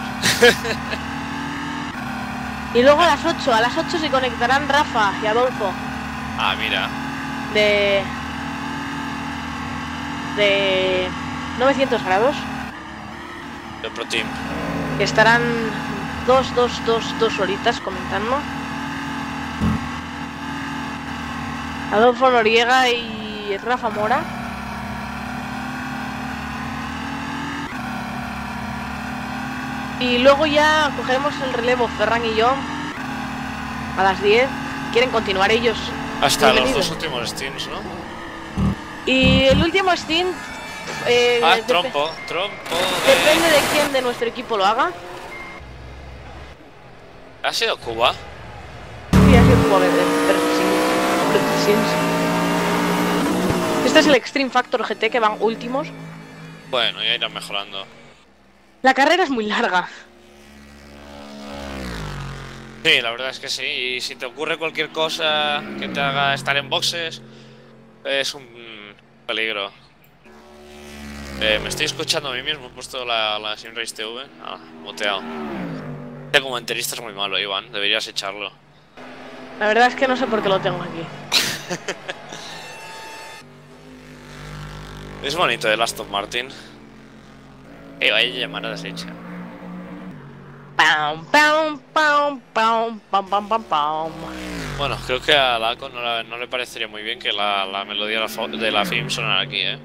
Y luego a las 8 se conectarán Rafa y Adolfo Ah, mira. de 900 grados, De Pro Team. que estarán dos horitas comentando. Adolfo Noriega y Rafa Mora. Y luego ya cogeremos el relevo Ferran y yo a las 10. Quieren continuar ellos. Hasta los Bienvenidos. 2 últimos Steams, ¿no? Y el último stint Trompo. depende de quién de nuestro equipo lo haga. ¿Ha sido Cuba? Sí, ha sido Cuba Sims. Este es el Extreme Factor GT, que van últimos. Bueno, ya irán mejorando. La carrera es muy larga. Sí, la verdad es que sí. Y si te ocurre cualquier cosa que te haga estar en boxes, es un peligro. Me estoy escuchando a mí mismo. He puesto la Simrace TV. Ah, muteado. Este comentarista es muy malo, Iván. Deberías echarlo. La verdad es que no sé por qué lo tengo aquí. Es bonito el Aston Martin. Vaya llamada deshecha. Pam, pam, pam, pam, pam, pam, pam, pam. Bueno, creo que a Laco no le parecería muy bien que la melodía de la film sonara aquí, ¿eh?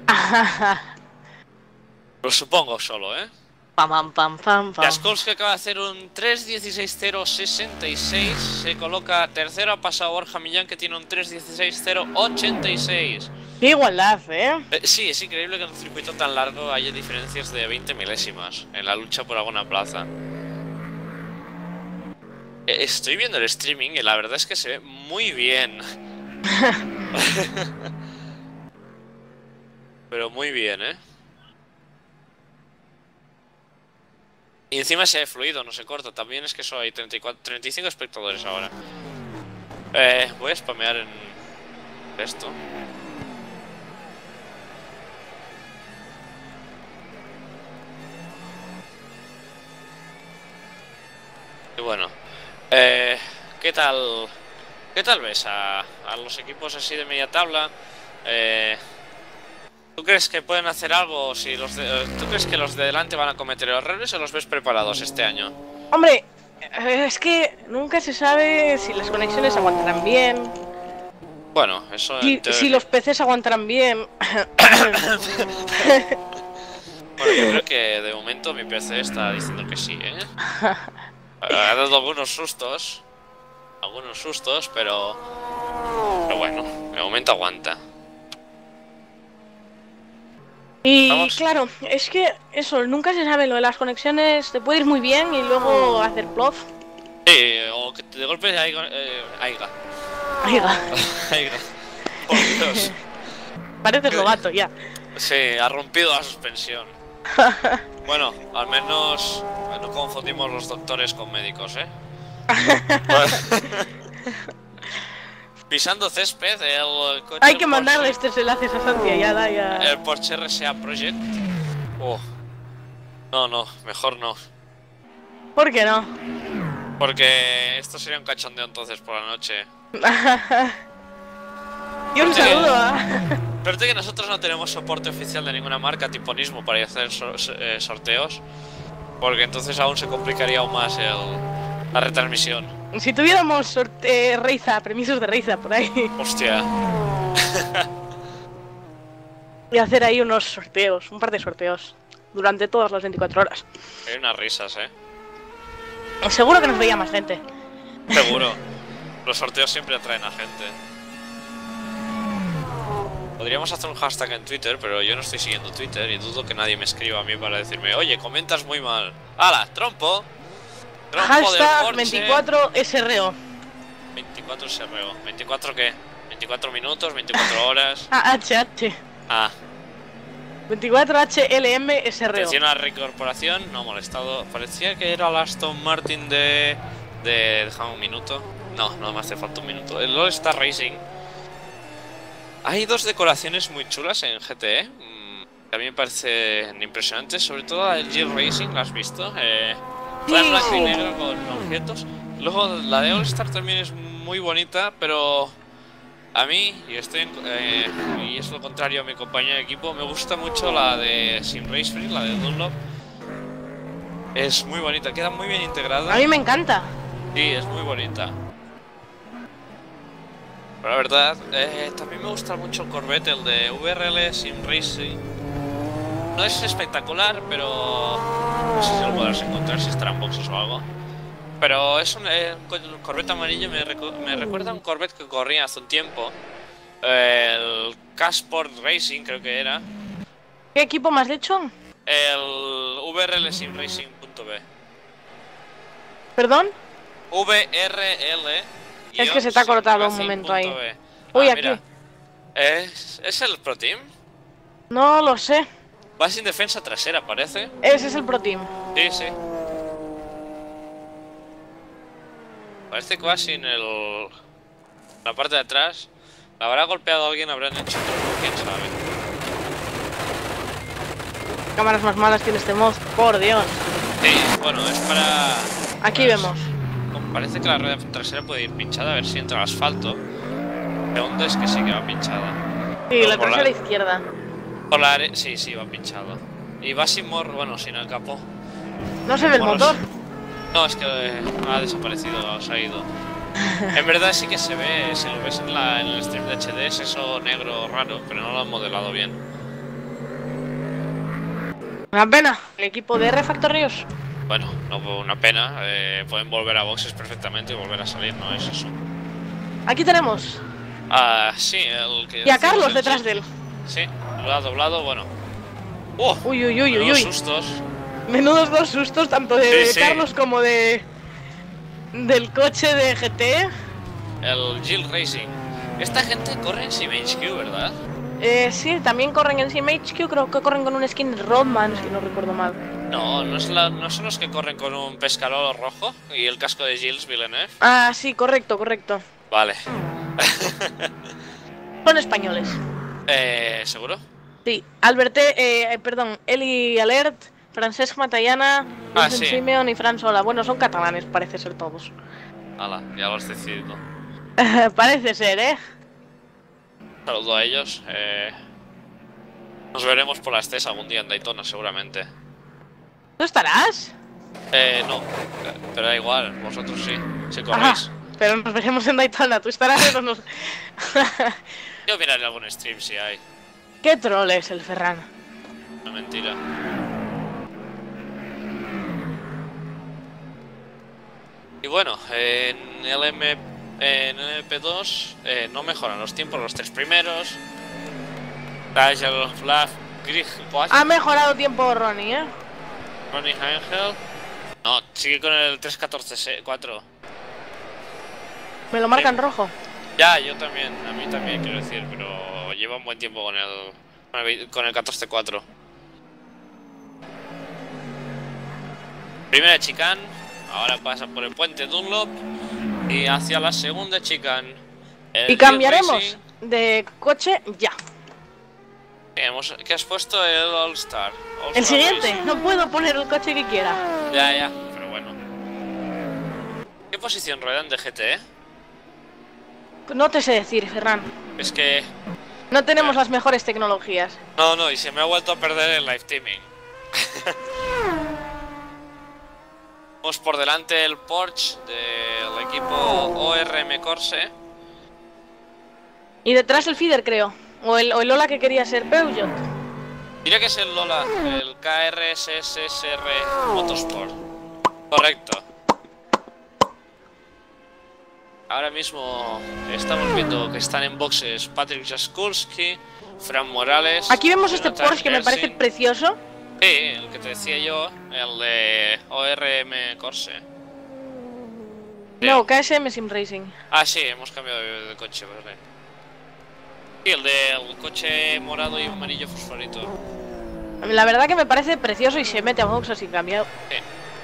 Lo supongo solo, ¿eh? Pam, pam, pam, pam, pam. Jaskowski acaba de hacer un 3.16.066. Se coloca tercero. Ha pasado Borja Millán, que tiene un 3.16.086. Qué igualdad, ¿eh? Sí, es increíble que en un circuito tan largo haya diferencias de 20 milésimas en la lucha por alguna plaza. Estoy viendo el streaming y la verdad es que se ve muy bien. Pero muy bien, ¿eh? Y encima se ve fluido, no se corta. También es que solo hay 35 espectadores ahora. Voy a spamear en esto. Y bueno, ¿qué tal ves a los equipos así de media tabla? ¿Tú crees que pueden hacer algo? ¿Tú crees que los de delante van a cometer errores o los ves preparados este año? Hombre, es que nunca se sabe si las conexiones aguantarán bien. Bueno, eso Si los PCs aguantarán bien. Bueno, yo creo que de momento mi PC está diciendo que sí, ¿eh? Ha dado algunos sustos, pero bueno, de momento aguanta. Y Vamos. claro, es que eso, nunca se sabe lo de las conexiones. Te puede ir muy bien y luego hacer plof. Sí, o que de golpe aiga. Aiga. Aiga. Por Dios. Pareces novato ya. Sí, ha rompido la suspensión. Bueno, al menos no confundimos los doctores con médicos, ¿eh? Pisando césped, el coche. Hay que mandarle estos enlaces a Santi, ya. El Porsche RSA Project. No, mejor no. ¿Por qué no? Porque esto sería un cachondeo entonces por la noche. Y un saludo a... Pero que nosotros no tenemos soporte oficial de ninguna marca tipo Nismo para ir a hacer sorteos. Porque entonces aún se complicaría aún más la retransmisión. Si tuviéramos Reiza, permisos de Reiza por ahí. Hostia. Y hacer ahí unos sorteos, un par de sorteos. Durante todas las 24 horas. Hay unas risas, Seguro que nos veía más gente. Seguro. Los sorteos siempre atraen a gente. Podríamos hacer un hashtag en Twitter, pero yo no estoy siguiendo Twitter y dudo que nadie me escriba a mí para decirme: oye, comentas muy mal. ¡Hala, trompo! Trompo del Hashtag Porsche. 24 SRO. 24 SRO. ¿24 qué? ¿24 minutos? ¿24 horas? HH. Ah, 24 HLM SRO. atención a la reincorporación. No ha molestado. Parecía que era el Aston Martin de... Déjame un minuto. No me hace falta un minuto. El All Star Racing. Hay dos decoraciones muy chulas en GTE. Que a mí me parecen impresionantes. Sobre todo el G Racing, ¿la has visto? Fue en blanco y negro con objetos. Luego la de All Star también es muy bonita, pero a mí, y es lo contrario a mi compañero de equipo, me gusta mucho la de Sim Race Free, la de Dunlop. Es muy bonita, queda muy bien integrada. A mí me encanta. Sí, es muy bonita. Pero la verdad, también me gusta mucho el Corvette, el de VRL Sim Racing. No es espectacular, pero no sé si lo podrás encontrar, si estará en boxes o algo. Pero es un Corvette amarillo, me recuerda a un Corvette que corría hace un tiempo. El Casport Racing creo que era. ¿Qué equipo me has dicho? El VRL Sim Racing.b. ¿Perdón? VRL. Es que se te ha cortado un momento ahí. Uy, aquí. Mira. ¿Es el Pro Team? No lo sé. Va sin defensa trasera, parece. Ese es el Pro Team. Sí. Parece que va sin la parte de atrás. La habrá golpeado a alguien, habrán hecho otro, quién sabe. Cámaras más malas tiene este mod, por Dios. Sí, bueno, es para... Aquí vemos. Parece que la rueda trasera puede ir pinchada, a ver si entra al asfalto. ¿De dónde es que sí que va pinchada? Sí, Pero la trasera a la izquierda. Por sí, va pinchado. Y va sin sin el capó. No se ve el motor. No, es que ha desaparecido, se ha ido. En verdad sí que se ve, si lo ves en el stream de HD, es eso negro raro, pero no lo han modelado bien. Una pena, el equipo de Refactor Ríos. Bueno, no fue una pena, pueden volver a boxes perfectamente y volver a salir, no es eso. Aquí tenemos. Ah, sí, el que... Y a Carlos detrás de él. Sí, lo ha doblado, bueno. Uy. Sustos. Menudos dos sustos, tanto de Sí. Carlos como del coche de GT. El Jill Racing. Esta gente corre en Sim HQ, ¿verdad? Sí, también corren en Sim HQ, creo que corren con un skin de Rodman, si no recuerdo mal. No son los que corren con un pescador rojo y el casco de Gilles Villeneuve. Ah, sí, correcto. Vale. Son españoles. ¿Seguro? Sí, Eli Alert, Francesc Matallana, Vincent sí. Simeon y Fran Sola. Bueno, son catalanes, parece ser todos. Hala, ya lo has decidido. Parece ser, ¿eh? Saludo a ellos. Nos veremos por las CES algún día en Daytona, seguramente. ¿Tú estarás? No, pero da igual, vosotros sí, si corréis. Pero nos veremos en Daytona, tú estarás, pero nos... Yo miraré algún stream si hay. ¿Qué troll es el Ferran? No, mentira. Y bueno, en LMP2 no mejoran los tiempos los tres primeros. Ha mejorado tiempo Ronnie, ¿eh? Ronnie Angel. No, sigue con el 3.14.4. Me lo marcan rojo. Ya, yo también, a mí también quiero decir, pero lleva un buen tiempo con el 14.4. Primera chicane, ahora pasa por el puente Dunlop y hacia la segunda chicane. Y cambiaremos de coche ya. ¿Qué has puesto? El All Star. El siguiente, no puedo poner el coche que quiera. Ya, pero bueno. ¿Qué posición ruedan de GT? No te sé decir, Ferran. Es que... no tenemos las mejores tecnologías. No, y se me ha vuelto a perder el live teaming. Vamos por delante el Porsche del equipo ORM Corse. Y detrás el feeder, creo. O el Lola que quería ser Peugeot. Diría que es el Lola, el KRSSR Motorsport. Correcto. Ahora mismo estamos viendo que están en boxes Patrick Jaskulski, Fran Morales. Aquí vemos este Jonathan Porsche que me parece precioso. Sí, el que te decía yo, el de ORM Corse. No, KSM Sim Racing. Ah, sí, hemos cambiado de coche, vale. Sí, el del coche morado y amarillo fosforito. La verdad que me parece precioso y se mete a box así cambiado. Sí.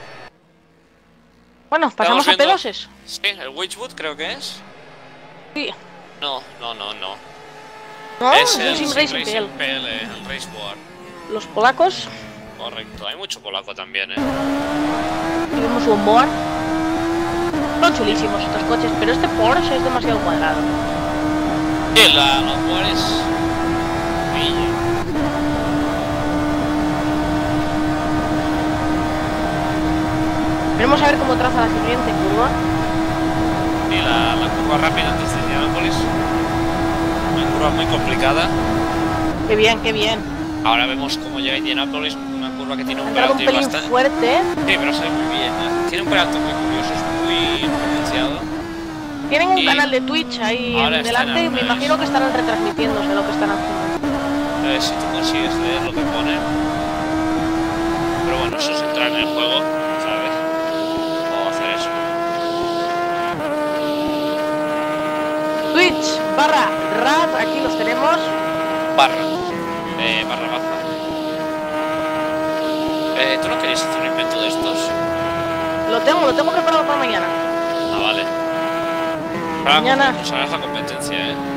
Bueno, pasamos a viendo... P2s. Sí, el Witchwood creo que es. Sí. No. No, Es es el el Sim Racing PL. PL, el Race War. Los polacos. Correcto, hay mucho polaco también, Y vemos un board. Son chulísimos estos coches, pero este Porsche es demasiado cuadrado. Sí, la War es... Veremos a ver cómo traza la siguiente curva. Sí, la curva rápida antes de Indianápolis. Una curva muy complicada. Qué bien, qué bien. Ahora vemos cómo llega Indianápolis, una curva que tiene Ha un entrado un peralto pelín bastante... fuerte. Sí, pero sale muy bien. Tiene un peralto muy curioso, es muy pronunciado. Tienen un Y canal de Twitch ahí ahora en están delante y en me unas- imagino que estarán retransmitiéndose lo que están haciendo. Si tú consigues leer lo que pone. Pero bueno, eso es entrar en el juego, ¿sabes? O hacer eso. Twitch/RAD, aquí los tenemos. Barra baja. ¿Tú no querías hacer un invento de estos? Lo tengo preparado para mañana. Ah, vale. Para Mañana. pues harás la competencia,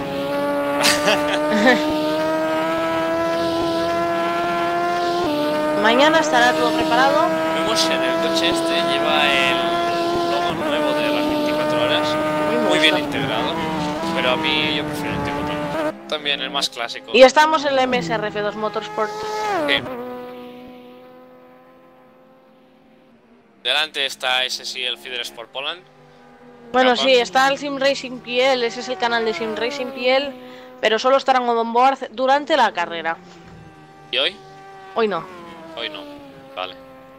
Mañana estará todo preparado. Vemos en el coche este, lleva el logo nuevo de las 24 horas. Muy bien integrado. Pero a mí yo prefiero el T4. También el más clásico. Y estamos en el MSRF2 Motorsport. Sí. Delante está ese sí, el Feeder Sport Poland. Bueno, Capaz. sí, está el Sim Racing PL, ese es el canal de Sim Racing PL, pero solo estarán on board durante la carrera. ¿Y hoy? Hoy no. Hoy no. Vale.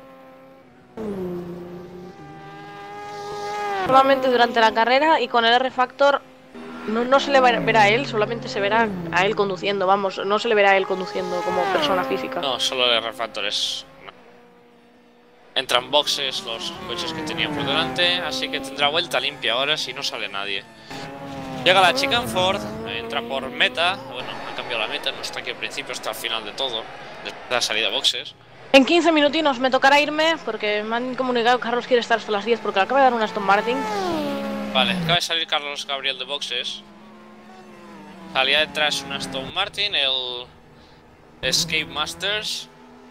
Solamente durante la carrera y con el R-Factor no se le va a ver a él, solamente se verá a él conduciendo, vamos, no se le verá a él conduciendo como persona física. No, solo el refactor es... Entran boxes los coches que tenían por delante, así que tendrá vuelta limpia ahora si no sale nadie. Llega la Chicane Ford, entra por meta, bueno, ha cambiado la meta, no está aquí al principio, está al final de todo, después de la salida a boxes. En 15 minutinos me tocará irme porque me han comunicado que Carlos quiere estar hasta las 10 porque le acaba de dar un Aston Martin. Vale, acaba de salir Carlos Gabriel de boxes. Salía detrás un Aston Martin, el Escape Masters.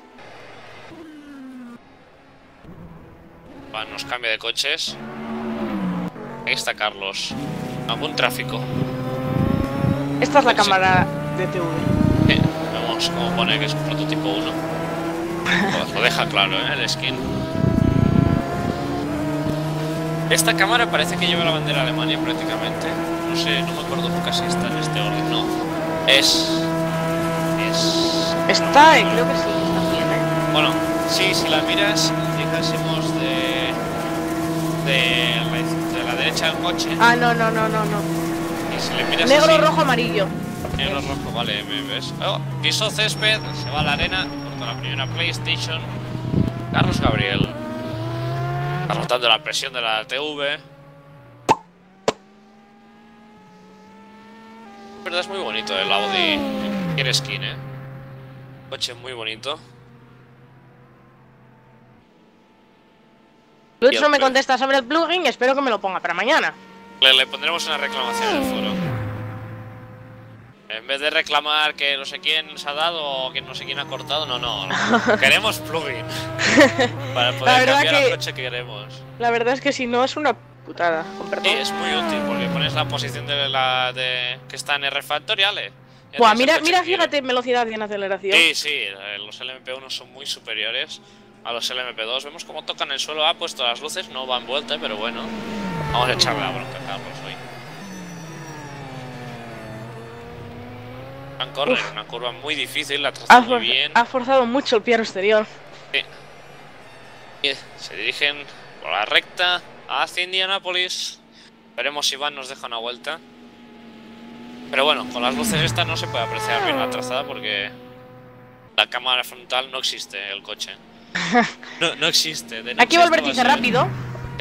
Vale, nos cambia de coches. Ahí está Carlos. Algún tráfico. Esta es la Sí. cámara de TV. Vemos cómo pone que es un prototipo 1. Lo deja claro, el skin. Esta cámara parece que lleva la bandera de Alemania prácticamente. No sé, no me acuerdo nunca si está en este orden. No. Está, creo que sí, está bien, Bueno, sí, si la miras, dijésemos de la derecha del coche. Ah, no. Y si le miras Negro, así, rojo, amarillo. negro, rojo, vale, ¿me ves? Oh, piso césped, se va a la arena, corta la primera PlayStation. Carlos Gabriel. Está rotando la presión de la TV. La verdad es muy bonito el Audi. Quiere skin, Coche muy bonito. Lutz no me contesta sobre el plugin, espero que me lo ponga para mañana. Le pondremos una reclamación en el foro. En vez de reclamar que no sé quién se ha dado o que no sé quién ha cortado, no. Queremos plugin. Para poder cambiar el coche que queremos. La verdad es que si no es una putada, con perdón. Sí, es muy útil porque pones la posición de que está en R-Factor y ale. Buah, mira, fíjate en velocidad y en aceleración. Sí, los LMP1 son muy superiores a los LMP2. Vemos cómo tocan el suelo, ha puesto las luces, no va en vuelta, pero bueno. Vamos a echarle la bronca a Carlos hoy. Van a correr una curva muy difícil, la traza muy bien. Ha forzado mucho el piano exterior. Sí. Y se dirigen por la recta hacia Indianápolis. Veremos si Van nos deja una vuelta. Pero bueno, con las luces estas no se puede apreciar bien la trazada porque la cámara frontal no existe, el coche. No existe. De Aquí noche va el esto vértice a ser- rápido. Sí, pues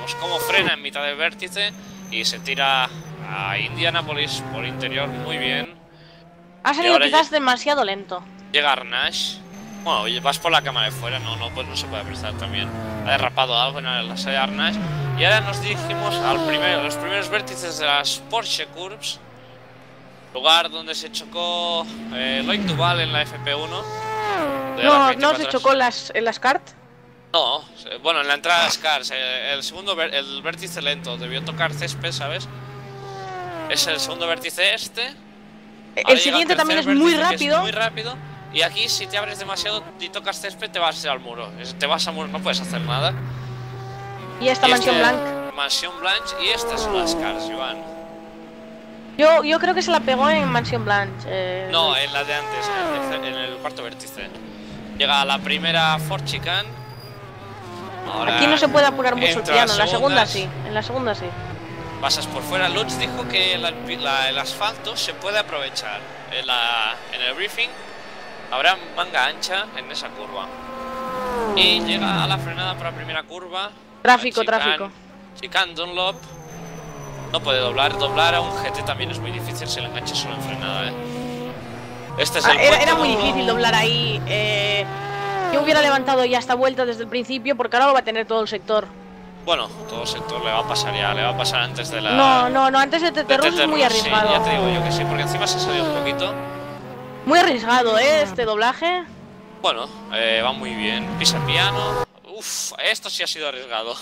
Vemos cómo frena en mitad del vértice y se tira a Indianapolis por interior muy bien. Ha salido quizás demasiado lento. Llega Arnash. Bueno, vas por la cámara de fuera, pues no se puede apreciar también. Ha derrapado algo en la salida de Arnash. Y ahora nos dirigimos a los primeros vértices de las Porsche Curves. Lugar donde se chocó Loic Duval en la FP1. No se chocó en las kart. No, bueno, en la entrada de las cars. El vértice lento. Debió tocar césped, ¿sabes? Es el segundo vértice este. El siguiente también es muy rápido. Muy rápido. Y aquí, si te abres demasiado y tocas césped, te vas al muro. Te vas al muro, no puedes hacer nada. Y esta Mansión Blanc. Mansión Blanche y estas son las cars, Joan. Yo creo que se la pegó en Mansión Blanche. No, en la de antes, en el cuarto vértice. Llega a la primera Ford Chicane. Ahora aquí no se puede apurar mucho el piano, en la segunda sí. En la segunda sí. Pasas por fuera. Lutz dijo que el asfalto se puede aprovechar. En el briefing habrá manga ancha en esa curva. Y llega a la frenada para la primera curva. Tráfico. Chicane Dunlop. No puede doblar. Doblar a un GT también es muy difícil si el enganche solo en frenada. Este es era muy difícil doblar ahí. Yo hubiera levantado ya esta vuelta desde el principio porque ahora lo va a tener todo el sector. Bueno, todo el sector le va a pasar ya, le va a pasar antes de la... No, antes de Teterros es muy arriesgado. Sí, ya te digo yo que sí, porque encima se ha salido un poquito. Muy arriesgado, este doblaje. Bueno, va muy bien, pisa piano. Uf, esto sí ha sido arriesgado.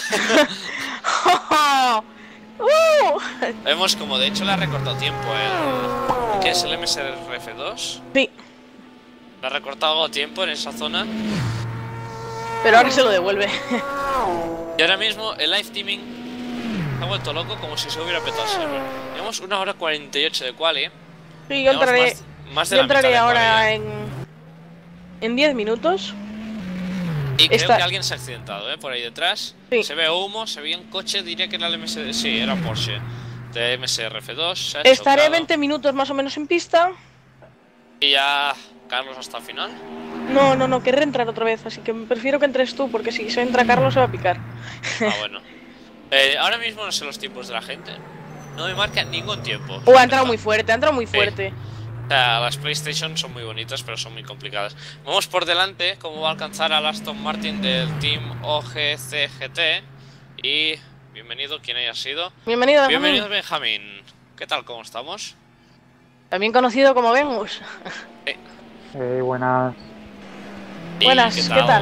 Vemos como de hecho le ha recortado tiempo ¿qué es el MSRF2? Sí. Le ha recortado algo tiempo en esa zona. Pero ahora se lo devuelve. Y ahora mismo el live teaming ha vuelto loco como si se hubiera petado el server. Llevamos 1 hora 48 de quali. Sí, yo entraré, más de la mitad de ahora quali, en 10 minutos. Y creo que alguien se ha accidentado, por ahí detrás. Sí. Se ve humo, se veía un coche, diría que era el MSR... Sí, era Porsche de MSRF2. Estaré chocado. 20 minutos más o menos en pista. Y ya Carlos hasta el final. No, querré entrar otra vez, así que prefiero que entres tú, porque si se entra Carlos se va a picar. Ah, bueno. Ahora mismo no sé los tiempos de la gente. No me marca ningún tiempo. Ha entrado muy fuerte, Sí. O sea, las PlayStation son muy bonitas, pero son muy complicadas. Vamos por delante cómo va a alcanzar al Aston Martin del Team OGCGT. Y bienvenido, quien haya sido. Bienvenido, Benjamín. ¿Qué tal? ¿Cómo estamos? También conocido como Venus. Buenas. Buenas, ¿qué tal?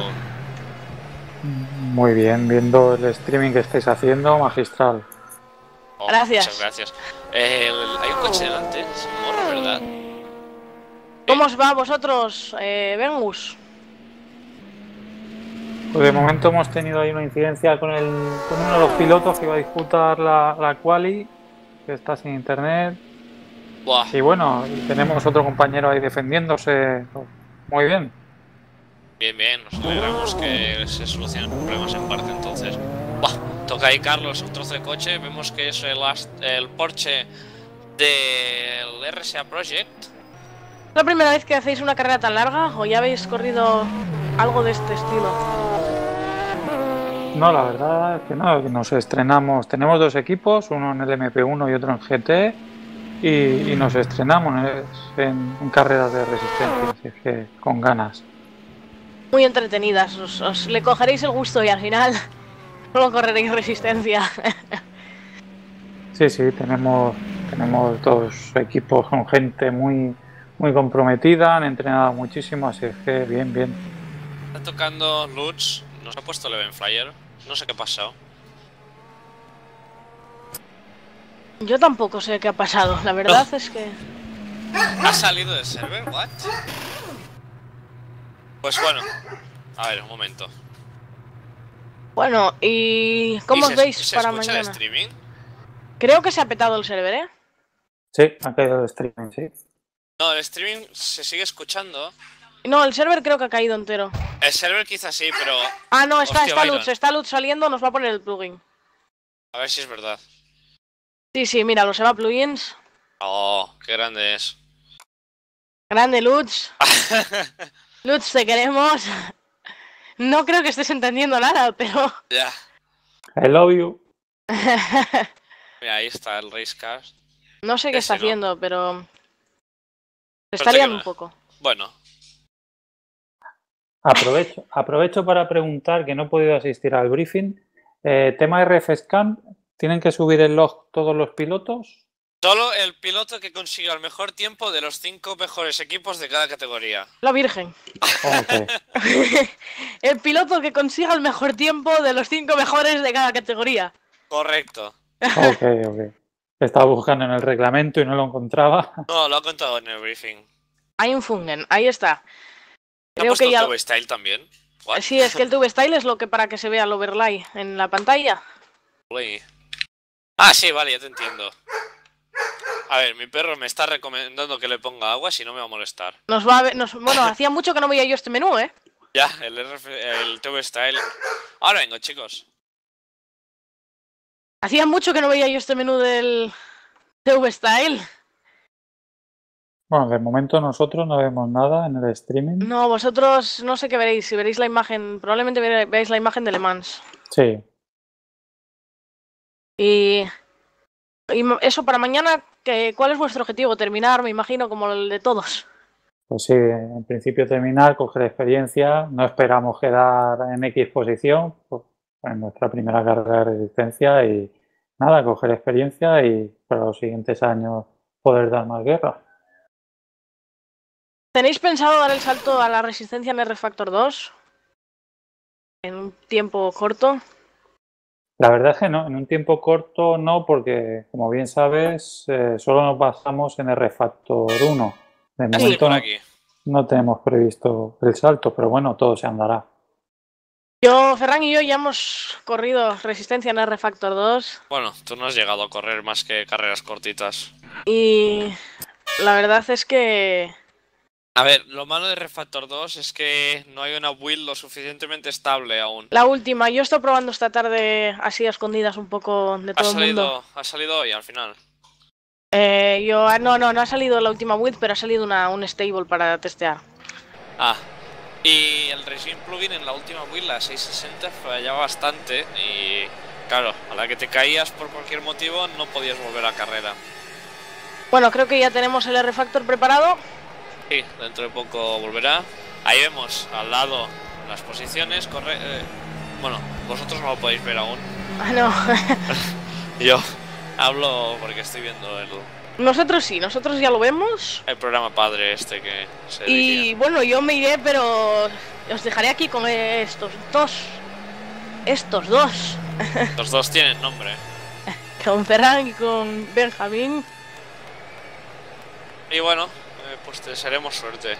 Muy bien, viendo el streaming que estáis haciendo, magistral. Gracias. Muchas gracias. Hay un coche delante, es un morro, ¿verdad? ¿Cómo os va a vosotros, Venus? Pues de momento hemos tenido ahí una incidencia con uno de los pilotos que iba a disputar la quali, que está sin internet. Buah. Y bueno, tenemos otro compañero ahí defendiéndose muy bien. Bien, nos alegramos que se solucionen problemas en parte entonces. Buah, toca ahí Carlos, un trozo de coche, vemos que es el Porsche del RSA Project. ¿Es la primera vez que hacéis una carrera tan larga o ya habéis corrido algo de este estilo? No, la verdad es que no, nos estrenamos, tenemos 2 equipos, uno en el MP1 y otro en GT, y nos estrenamos en carreras de resistencia, así que con ganas. Muy entretenidas, os le cogeréis el gusto y al final solo correréis resistencia. Sí, tenemos 2 equipos con gente muy comprometida, han entrenado muchísimo, así que bien. Está tocando Lutz, nos ha puesto el event flyer, no sé qué ha pasado. Yo tampoco sé qué ha pasado, la verdad es que... ¿Ha salido del server? ¿What? Pues bueno, a ver, un momento. Bueno, ¿y cómo os veis para mañana? ¿Se escucha el streaming? Creo que se ha petado el server, ¿eh? Sí, ha caído el streaming, sí. No, el streaming se sigue escuchando. No, el server creo que ha caído entero. El server quizás sí, pero... Ah, no, está Hostia, está Lutz saliendo, nos va a poner el plugin. A ver si es verdad. Sí, mira, se va plugins. Oh, qué grande es. Grande Lutz. Lutz, te queremos. No creo que estés entendiendo nada, pero... Ya. I love you. Mira, ahí está el Racecast. No sé qué Ese está no. haciendo, pero... Se está Parece que liando no. un poco. Bueno, Aprovecho para preguntar, que no he podido asistir al briefing. Tema RFScan, ¿tienen que subir el log todos los pilotos? solo el piloto que consiga el mejor tiempo de los 5 mejores equipos de cada categoría. La Virgen. Ok. El piloto que consiga el mejor tiempo de los 5 mejores de cada categoría. Correcto. Ok. Estaba buscando en el reglamento y no lo encontraba. No, lo ha contado en el briefing. Einfungen, ahí está. ¿Te ha Creo puesto que ya... el TV-Style también? What? Sí, es que el TV-Style es lo que para que se vea el overlay en la pantalla. Uy. Ah, sí, vale, ya te entiendo. A ver, mi perro me está recomendando que le ponga agua, si no me va a molestar. Bueno, hacía mucho que no veía yo este menú, ¿eh? Ya, el TV-Style. Ahora vengo, chicos. Hacía mucho que no veía yo este menú del TV-Style. Bueno, de momento nosotros no vemos nada en el streaming. No, vosotros no sé qué veréis. Si veréis la imagen, probablemente veáis la imagen de Le Mans. Sí. Y eso para mañana, ¿cuál es vuestro objetivo? Terminar, me imagino, como el de todos. Pues sí, en principio terminar, coger experiencia. No esperamos quedar en X posición pues, en nuestra primera carrera de resistencia y nada, coger experiencia y para los siguientes años poder dar más guerra. ¿Tenéis pensado dar el salto a la resistencia en R-Factor 2? En un tiempo corto. La verdad es que no, en un tiempo corto no, porque como bien sabes, solo nos basamos en R-Factor 1. De Estoy momento por no, aquí. no tenemos previsto el salto, pero bueno, todo se andará. Ferran y yo ya hemos corrido resistencia en R-Factor 2 Bueno, tú no has llegado a correr más que carreras cortitas. y la verdad es que... A ver, lo malo de R-Factor 2 es que no hay una build lo suficientemente estable aún. La última, yo estoy probando esta tarde así a escondidas un poco de todo el mundo. Ha salido hoy al final. No ha salido la última build, pero ha salido un stable para testear. Ah, y el Regime Plugin en la última build, la 660, fallaba bastante y claro, a la que te caías por cualquier motivo no podías volver a carrera. Bueno, creo que ya tenemos el R-Factor preparado. Sí, dentro de poco volverá. Ahí vemos al lado las posiciones. Bueno, vosotros no lo podéis ver aún. Ah, no. Yo hablo porque estoy viendo Nosotros sí, nosotros ya lo vemos. el programa padre este que se Y dirige. bueno, yo me iré, pero os dejaré aquí con estos dos. Estos dos. Los dos tienen nombre. Con Ferran y con Benjamín. Y bueno, pues te desearemos suerte.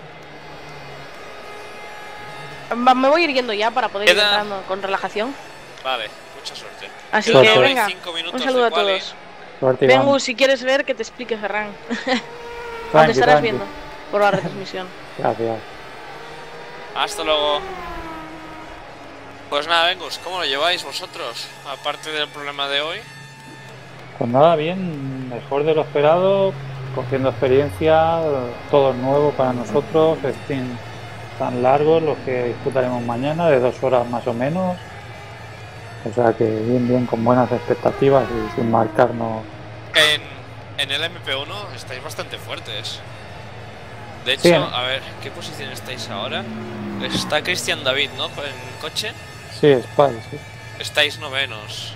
Me voy a ir yendo ya para poder ir Queda- entrando con relajación. Vale, mucha suerte. Así Quedan que Suerte. venga, 5 minutos un saludo de a quali. todos. Suerte, Iván. Vengu, si quieres ver, que te explique Ferran. Aunque Tranqui, estarás tranqui. viendo por la retransmisión. Gracias. Hasta luego. Pues nada, Vengus, ¿cómo lo lleváis vosotros? Aparte del problema de hoy. Pues nada, bien, mejor de lo esperado, cogiendo experiencia, todo nuevo para nosotros, Steam tan largos los que disputaremos mañana, de 2 horas más o menos. O sea que bien, con buenas expectativas y sin marcarnos. En el MP1 estáis bastante fuertes. De hecho, Sí. a ver, ¿qué posición estáis ahora? Está Cristian David, ¿no? En coche. Sí, Spy, sí. Estáis novenos.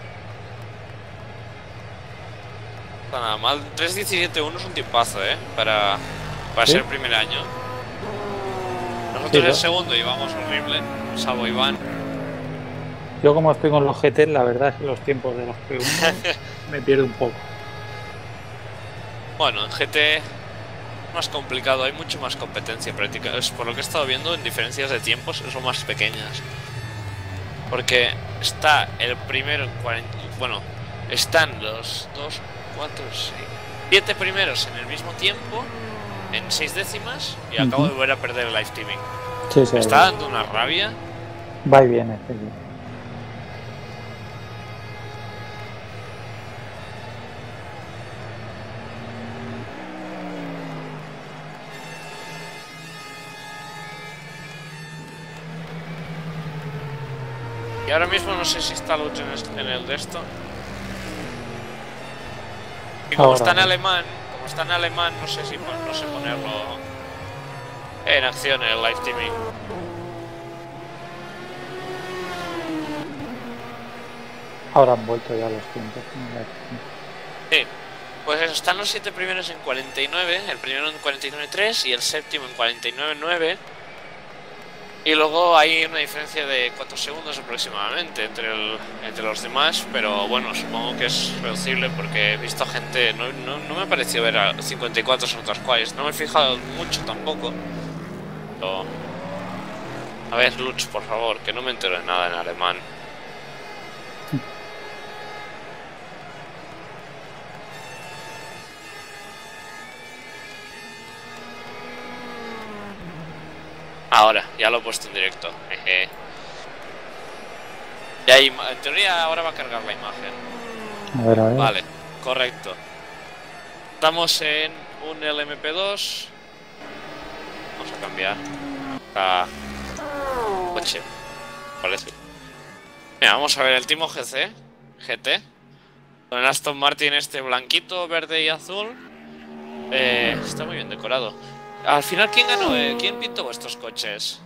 No está nada mal. 3.17.1 es un tipazo, para ¿Sí? ser primer año. Nosotros Sí, el ¿no? segundo íbamos horrible, salvo Iván. Yo como estoy con los GT, la verdad es que los tiempos de los P1 me pierdo un poco. Bueno, en GT es más complicado, hay mucho más competencia práctica. Es por lo que he estado viendo, en diferencias de tiempos son más pequeñas. Porque está el primero en 40... Bueno, están los 2, 4, 6... 7 primeros en el mismo tiempo, en 6 décimas, y acabo de volver a perder el live streaming. Sí, sí. Me está dando una rabia. Va y viene. Sí. Y ahora mismo no sé si está Lutz en el de esto. Y como está en alemán, no sé si no sé ponerlo en acción en el live streaming. Ahora han vuelto ya los tiempos. Sí, pues eso, están los 7 primeros en 49, el primero en 49.3 y el séptimo en 49.9. Y luego hay una diferencia de 4 segundos aproximadamente entre los demás, pero bueno, supongo que es reducible porque he visto gente, no me ha parecido ver a 54 en otras qualis, no me he fijado mucho tampoco. Pero... A ver, Lutz, por favor, que no me entero de nada en alemán. Ahora, ya lo he puesto en directo. Jeje. Y ahí, en teoría ahora va a cargar la imagen. A ver. Vale, correcto. Estamos en un LMP2. Vamos a cambiar a coche, parece. Mira, vamos a ver el Timo GT con el Aston Martin este blanquito, verde y azul. Está muy bien decorado. Al final, ¿quién ganó? ¿Quién pintó estos coches?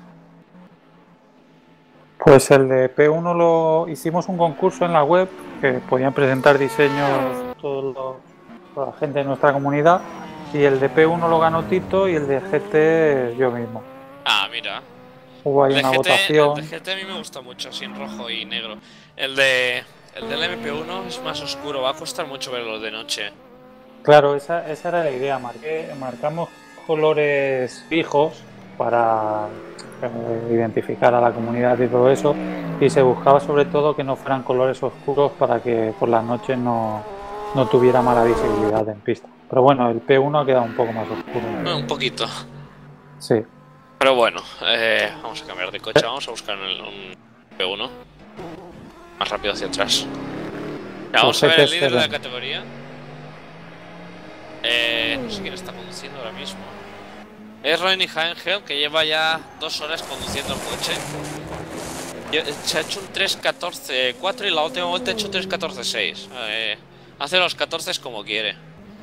Pues el de P1 lo hicimos un concurso en la web que podían presentar diseños toda la gente de nuestra comunidad, y el de P1 lo ganó Tito y el de GT yo mismo. Ah, mira. Hubo ahí una votación. El de GT a mí me gusta mucho, así en rojo y negro. El del MP1 es más oscuro, va a costar mucho verlo de noche. Claro, esa era la idea. Marcamos colores fijos para identificar a la comunidad y todo eso, y se buscaba sobre todo que no fueran colores oscuros para que por las noches no tuviera mala visibilidad en pista. Pero bueno, el P1 ha quedado un poco más oscuro. Un poquito. Sí. Pero bueno, vamos a cambiar de coche, vamos a buscar un P1 más rápido hacia atrás. Ya, vamos a ver el líder de la categoría. No sé quién está conduciendo ahora mismo. Es Ronnie Angel, que lleva ya 2 horas conduciendo el coche. Se ha hecho un 3.14.4 y la última vuelta ha hecho 3.14.6. Hace los 14 como quiere.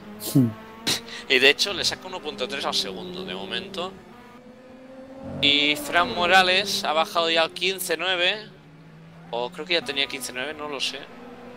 Y de hecho le saca 1.3 al segundo de momento. Y Fran Morales ha bajado ya al 15.9. O creo que ya tenía 15.9, no lo sé.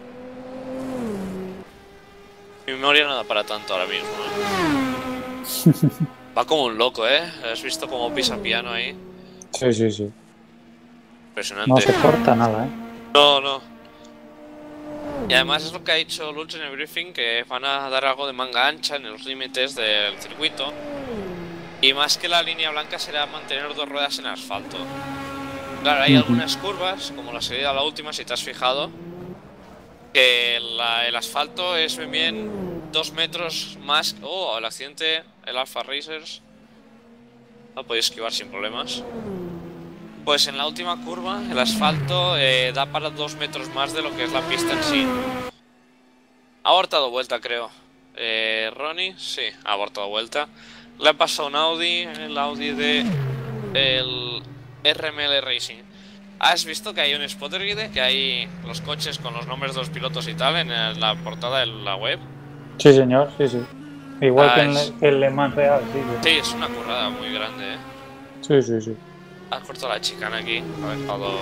Mi memoria no da para tanto ahora mismo. Va como un loco, ¿eh? ¿Has visto cómo pisa piano ahí? Sí. Impresionante. No se corta nada, ¿eh? No. Y además es lo que ha dicho Lutz en el briefing, que van a dar algo de manga ancha en los límites del circuito. Y más que la línea blanca será mantener 2 ruedas en asfalto. Claro, hay algunas curvas, como la salida a la última, si te has fijado, que el asfalto es bien 2 metros más. Oh, el accidente, el Alfa Racers lo podéis esquivar sin problemas. Pues en la última curva el asfalto da para 2 metros más de lo que es la pista en sí. Ha abortado vuelta, creo. Ronnie, sí, ha abortado vuelta. Le ha pasado un Audi, el Audi de el RML Racing. ¿Has visto que hay un spotter guide? Que hay los coches con los nombres de los pilotos y tal en la portada de la web. Sí, señor, sí. Igual que el Le Mans Real, sí. Sí, es una currada muy grande, ¿eh? Sí. Has cortado la chicana aquí. Ha dejado...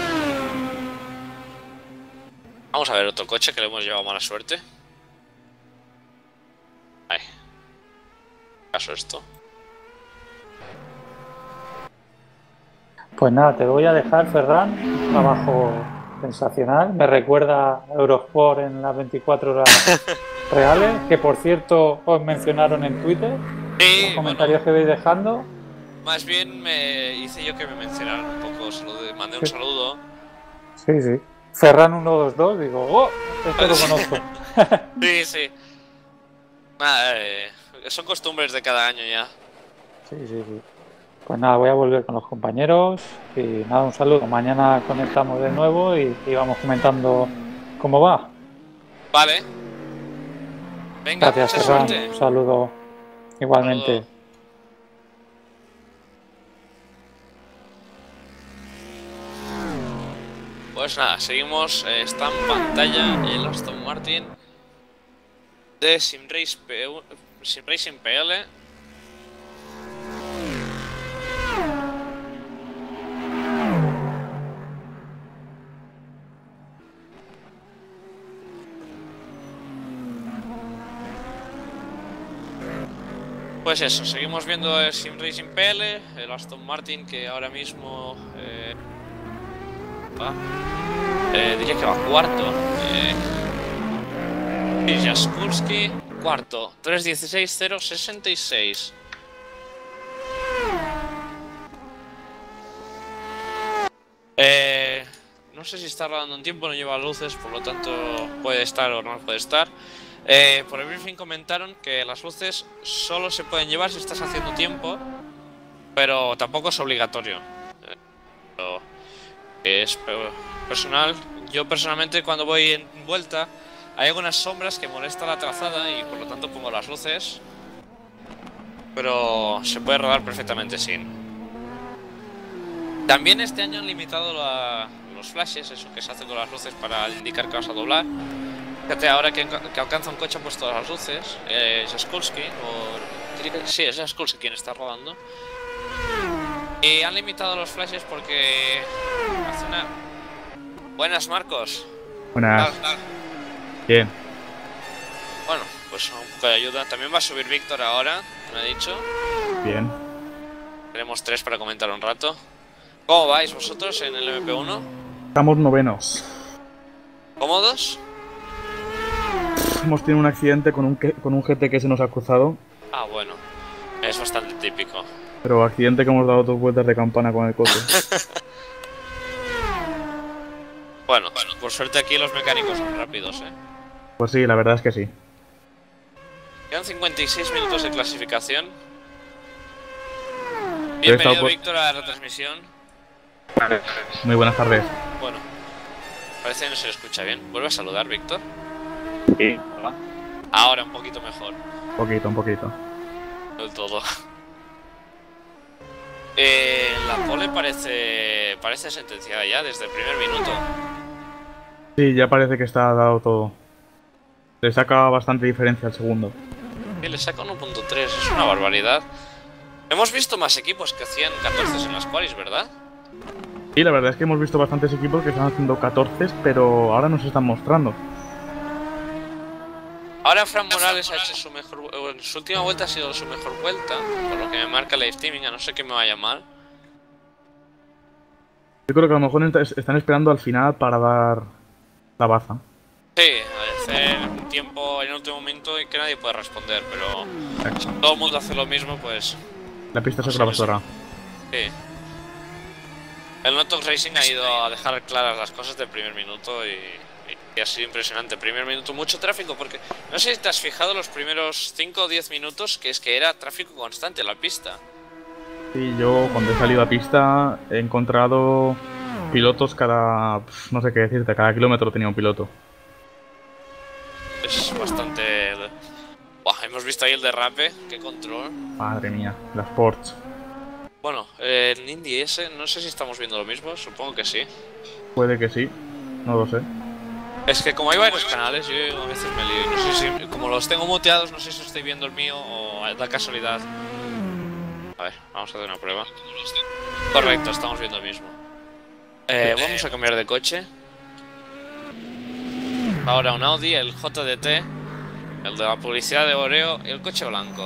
Vamos a ver otro coche que le hemos llevado mala suerte. Ay. ¿Acaso esto? Pues nada, te voy a dejar, Ferran. Un trabajo sensacional. Me recuerda a Eurosport en las 24 horas reales, que por cierto os mencionaron en Twitter. Sí, los comentarios que vais dejando. Más bien me hice yo que me mencionaran un poco, mandé un saludo. Sí. Ferran 122, digo, ¡oh! Esto lo conozco. Sí. Son costumbres de cada año ya. Sí. Pues nada, voy a volver con los compañeros y nada, un saludo. Mañana conectamos de nuevo y vamos comentando cómo va. Vale. Venga, gracias, mucha Ferran. suerte. Un saludo igualmente. Saludo. Pues nada, seguimos. Está en pantalla el Aston Martin de Simracing PL. Pues eso, seguimos viendo el Simracing PL, el Aston Martin que ahora mismo diría que va cuarto. Y Jaskulski cuarto, 3:16.066. No sé si está rodando en tiempo, no lleva luces, por lo tanto puede estar o no puede estar. Por el briefing comentaron que las luces solo se pueden llevar si estás haciendo tiempo, pero tampoco es obligatorio. Pero es personal. Yo personalmente cuando voy en vuelta hay algunas sombras que molestan la trazada y por lo tanto pongo las luces, pero se puede rodar perfectamente sin. También este año han limitado los flashes, eso que se hace con las luces para indicar que vas a doblar. Fíjate, ahora que alcanza un coche ha puesto las luces, Jaskulski, sí, es Jaskulski quien está rodando. Y han limitado los flashes porque hace una... Buenas, Marcos. Buenas. Tal. Bien. Bueno, pues un poco de ayuda. También va a subir Víctor ahora, me ha dicho. Bien. Tenemos 3 para comentar un rato. ¿Cómo vais vosotros en el MP1? Estamos novenos. ¿Cómodos? Hemos tenido un accidente con un GT que se nos ha cruzado. Ah, bueno. Es bastante típico. Pero accidente que hemos dado 2 vueltas de campana con el coche. Bueno, por suerte aquí los mecánicos son rápidos, Pues sí, la verdad es que sí. Quedan 56 minutos de clasificación. Yo he estado Bienvenido, Víctor, a la retransmisión. Muy buenas tardes. Bueno, parece que no se le escucha bien. ¿Vuelve a saludar, Víctor? Sí, hola. Ahora un poquito mejor. Un poquito. No del todo. La pole parece sentenciada ya desde el primer minuto. Sí, ya parece que está dado todo. Le saca bastante diferencia al segundo. Sí, le saca 1.3, es una barbaridad. Hemos visto más equipos que hacían 14 en las qualis, ¿verdad? Sí, la verdad es que hemos visto bastantes equipos que están haciendo 14, pero ahora nos están mostrando. Ahora Fran Morales ha hecho su última vuelta ha sido su mejor vuelta, por lo que me marca live streaming, a no ser que me vaya mal. Yo creo que a lo mejor están esperando al final para dar la baza. Sí, hacer un tiempo en el último momento y que nadie puede responder, pero si todo el mundo hace lo mismo, pues... La pista no es sé, otra basura. Sí. El Notox Racing ha ido a dejar claras las cosas del primer minuto y ha sido impresionante. Primer minuto, mucho tráfico, porque no sé si te has fijado los primeros 5 o 10 minutos que es que era tráfico constante en la pista. Sí, yo cuando he salido a pista he encontrado pilotos cada... no sé qué decirte, cada kilómetro tenía un piloto. Es bastante... Buah, hemos visto ahí el derrape, qué control. Madre mía, las ports. Bueno, en Indy S, no sé si estamos viendo lo mismo, supongo que sí. Puede que sí, no lo sé. Es que como hay varios canales, yo a veces me lío. No sé si, como los tengo muteados, no sé si estoy viendo el mío o da casualidad. A ver, vamos a hacer una prueba. Correcto, estamos viendo el mismo. Vamos a cambiar de coche. Ahora un Audi, el JDT, el de la publicidad de Oreo y el coche blanco.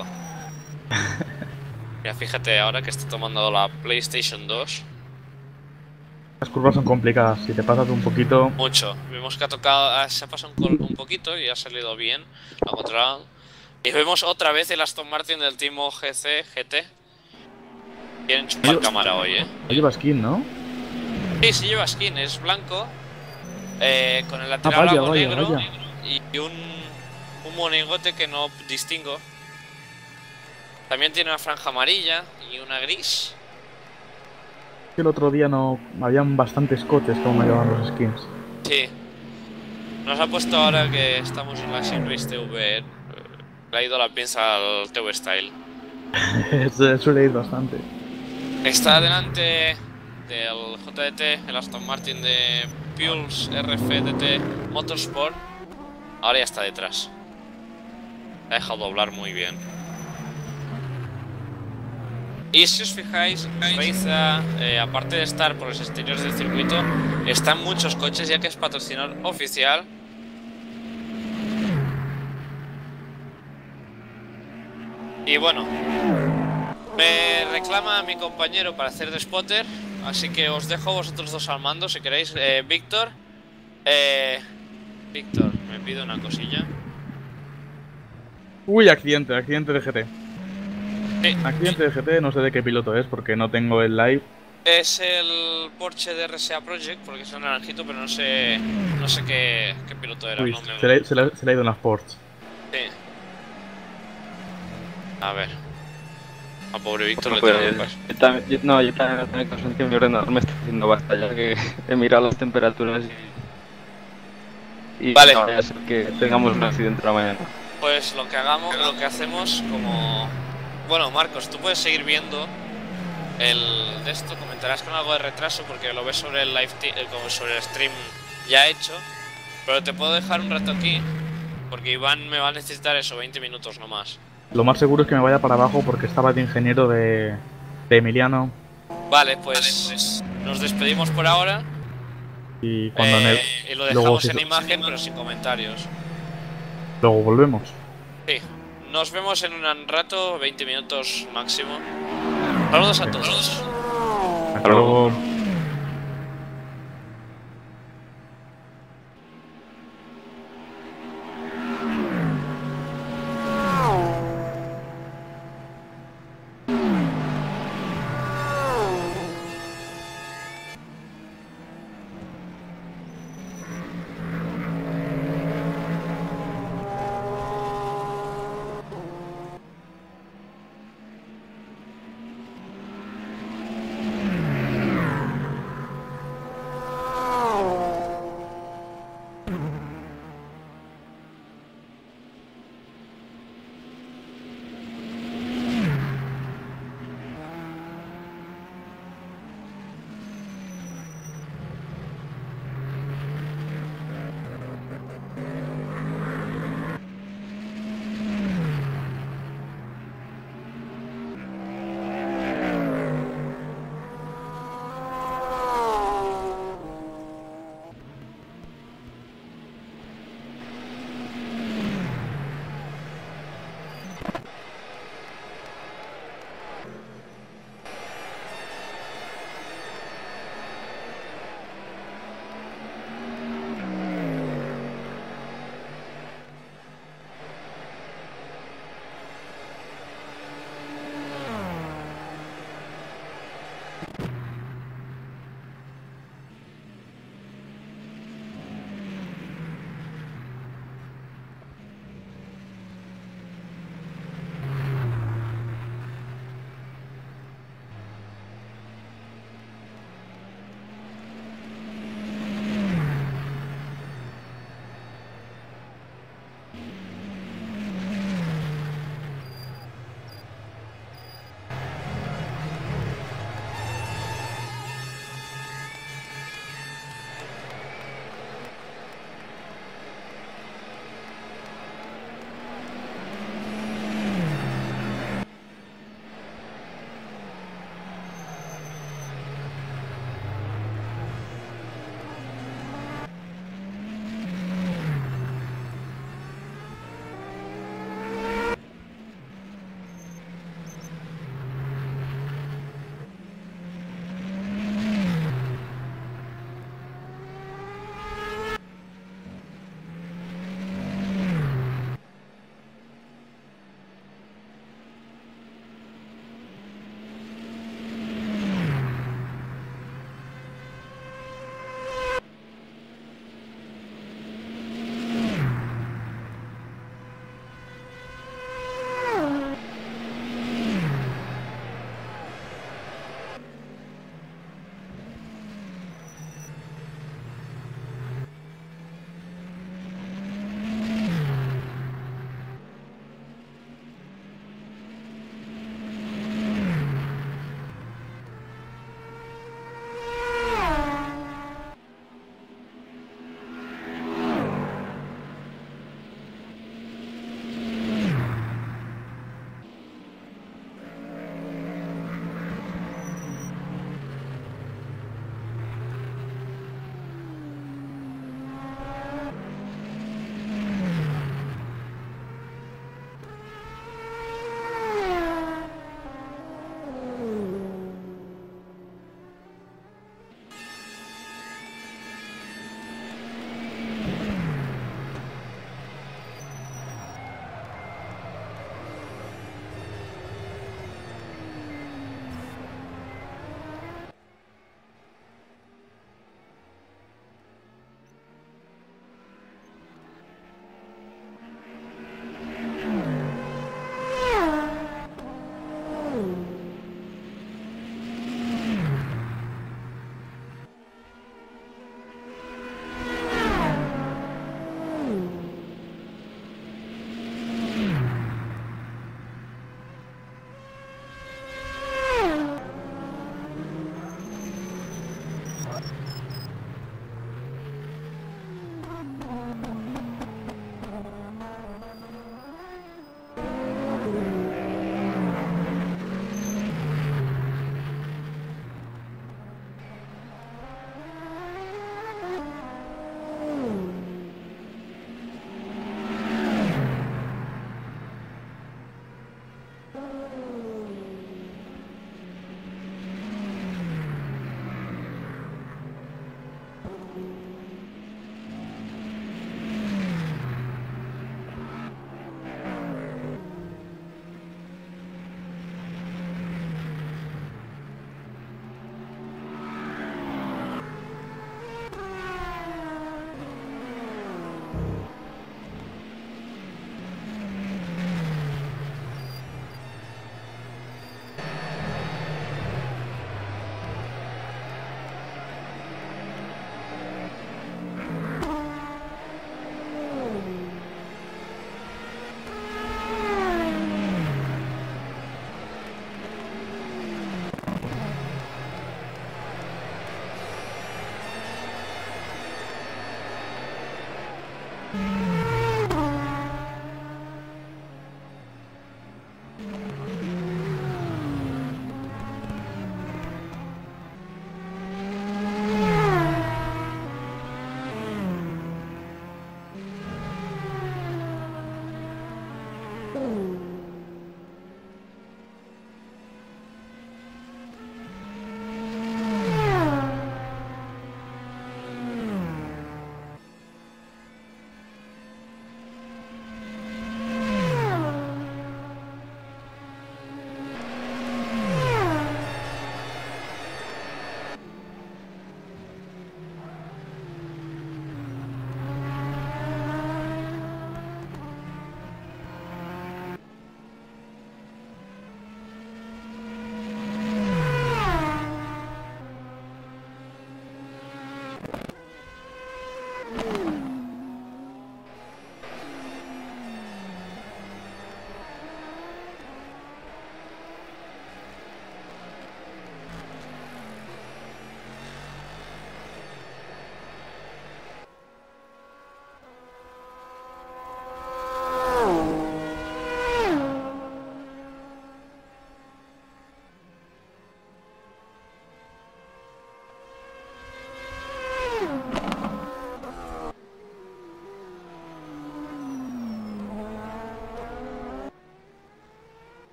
Ya fíjate ahora que está tomando la PlayStation 2. Las curvas son complicadas, si te pasas un poquito... Mucho. Vemos que ha tocado, se ha pasado un poquito y ha salido bien. Lo ha controlado. Y vemos otra vez el Aston Martin del Team GT. Quieren chupar cámara hoy, No lleva skin, ¿no? Sí lleva skin, es blanco. Con el lateral algo negro. Y un monigote que no distingo. También tiene una franja amarilla y una gris. El otro día no habían bastantes coches como me llaman los skins. Sí. Nos ha puesto ahora que estamos en la Simrace TV. Le ha ido la pinza al TV Style. Suele ir bastante. Está delante del JDT, el Aston Martin de Puls RFDT Motorsport, ahora ya está detrás. Ha dejado doblar muy bien. Y si os fijáis, Reiza, aparte de estar por los exteriores del circuito, están muchos coches ya que es patrocinador oficial. Y bueno, me reclama mi compañero para hacer de spotter, así que os dejo vosotros dos al mando si queréis. Víctor, Víctor, me pido una cosilla. Uy, accidente de GT. Sí. Accidente de GT, no sé de qué piloto es porque no tengo el live. Es el Porsche de RSA Project, porque es un naranjito, pero no sé qué piloto era. Uy, No me... se le ha ido en las Porsche. Sí. A ver. A pobre Víctor le Pues, tengo que yo también consentir mi ordenador me está haciendo basta ya que he mirado las temperaturas y Vale. no vaya a ser que tengamos un accidente la mañana. Pues lo que hacemos como... Bueno, Marcos, tú puedes seguir viendo el de esto, comentarás con algo de retraso porque lo ves sobre el live como sobre el stream ya hecho, pero te puedo dejar un rato aquí porque Iván me va a necesitar eso, 20 minutos nomás. Lo más seguro es que me vaya para abajo porque estaba de ingeniero de Emiliano. Vale, pues nos despedimos por ahora Y cuando y lo dejamos en imagen pero sin comentarios. Luego volvemos. Sí, nos vemos en un rato, 20 minutos máximo. Saludos a todos. Hasta luego.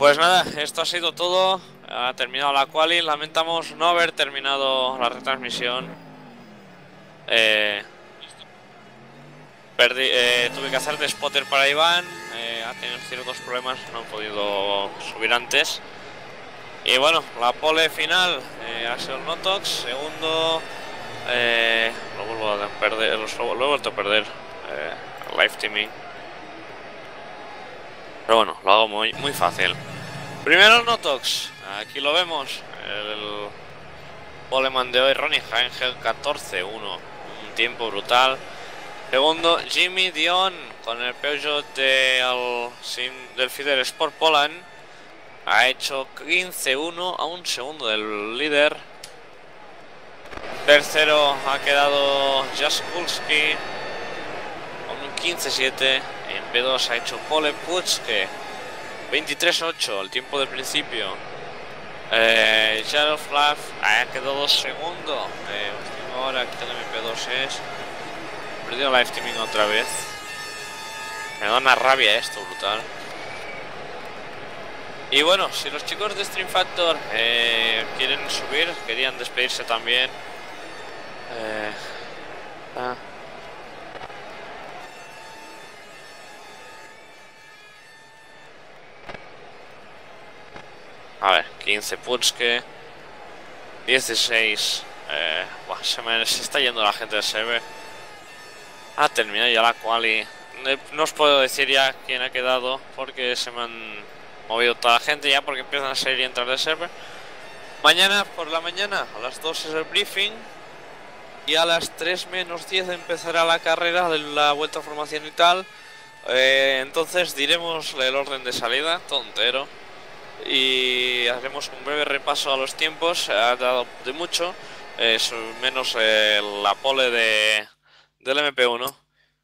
Pues nada, esto ha sido todo. Ha terminado la quali. Lamentamos no haber terminado la retransmisión. Tuve que hacer de spotter para Iván. Ha tenido ciertos problemas, no he podido subir antes. Y bueno, la pole final ha sido el Notox. Segundo, lo vuelvo a perder, lo he vuelto a perder. Live teaming. Pero bueno, lo hago muy fácil. Primero el Notox, aquí lo vemos. El poleman de hoy, Ronnie Angel, 14-1. Un tiempo brutal. Segundo, Jimmy Dion con el Peugeot del Fider Sport Poland. Ha hecho 15-1 a un segundo del líder. Tercero ha quedado Jaskulski con un 15-7. En P2 ha hecho Pole Putzke 23-8, el tiempo del principio. Jaroflav ha quedado segundo. Ahora que el MP2 es. He perdido live teaming otra vez. Me da una rabia esto, brutal. Y bueno, si los chicos de Stream Factor quieren subir, querían despedirse también. A ver, 15 Putske, 16. Se está yendo la gente del server. Ha terminado ya la quali. No os puedo decir ya quién ha quedado porque se me han movido toda la gente ya, porque empiezan a salir y entrar del server. Mañana por la mañana a las 2 es el briefing y a las 3 menos 10 empezará la carrera de la vuelta a formación y tal. Entonces diremos el orden de salida, tontero, y haremos un breve repaso a los tiempos. Ha dado de mucho, menos la pole del MP1.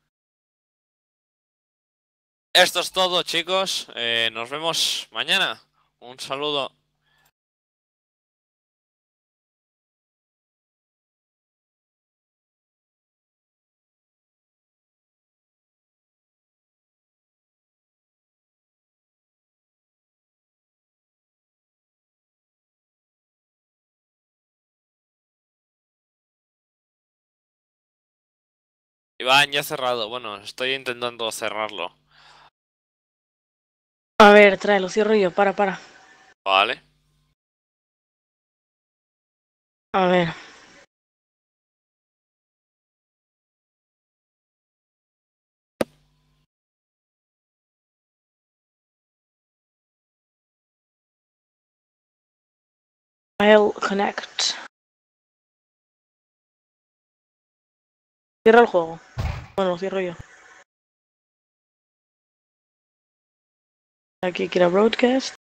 Esto es todo, chicos. Nos vemos mañana. Un saludo. Iván, ya cerrado. Bueno, estoy intentando cerrarlo. A ver, trae, lo cierro yo, para. Vale. A ver. File connect. Cierra el juego. Bueno, lo cierro yo. Aquí quiero broadcast.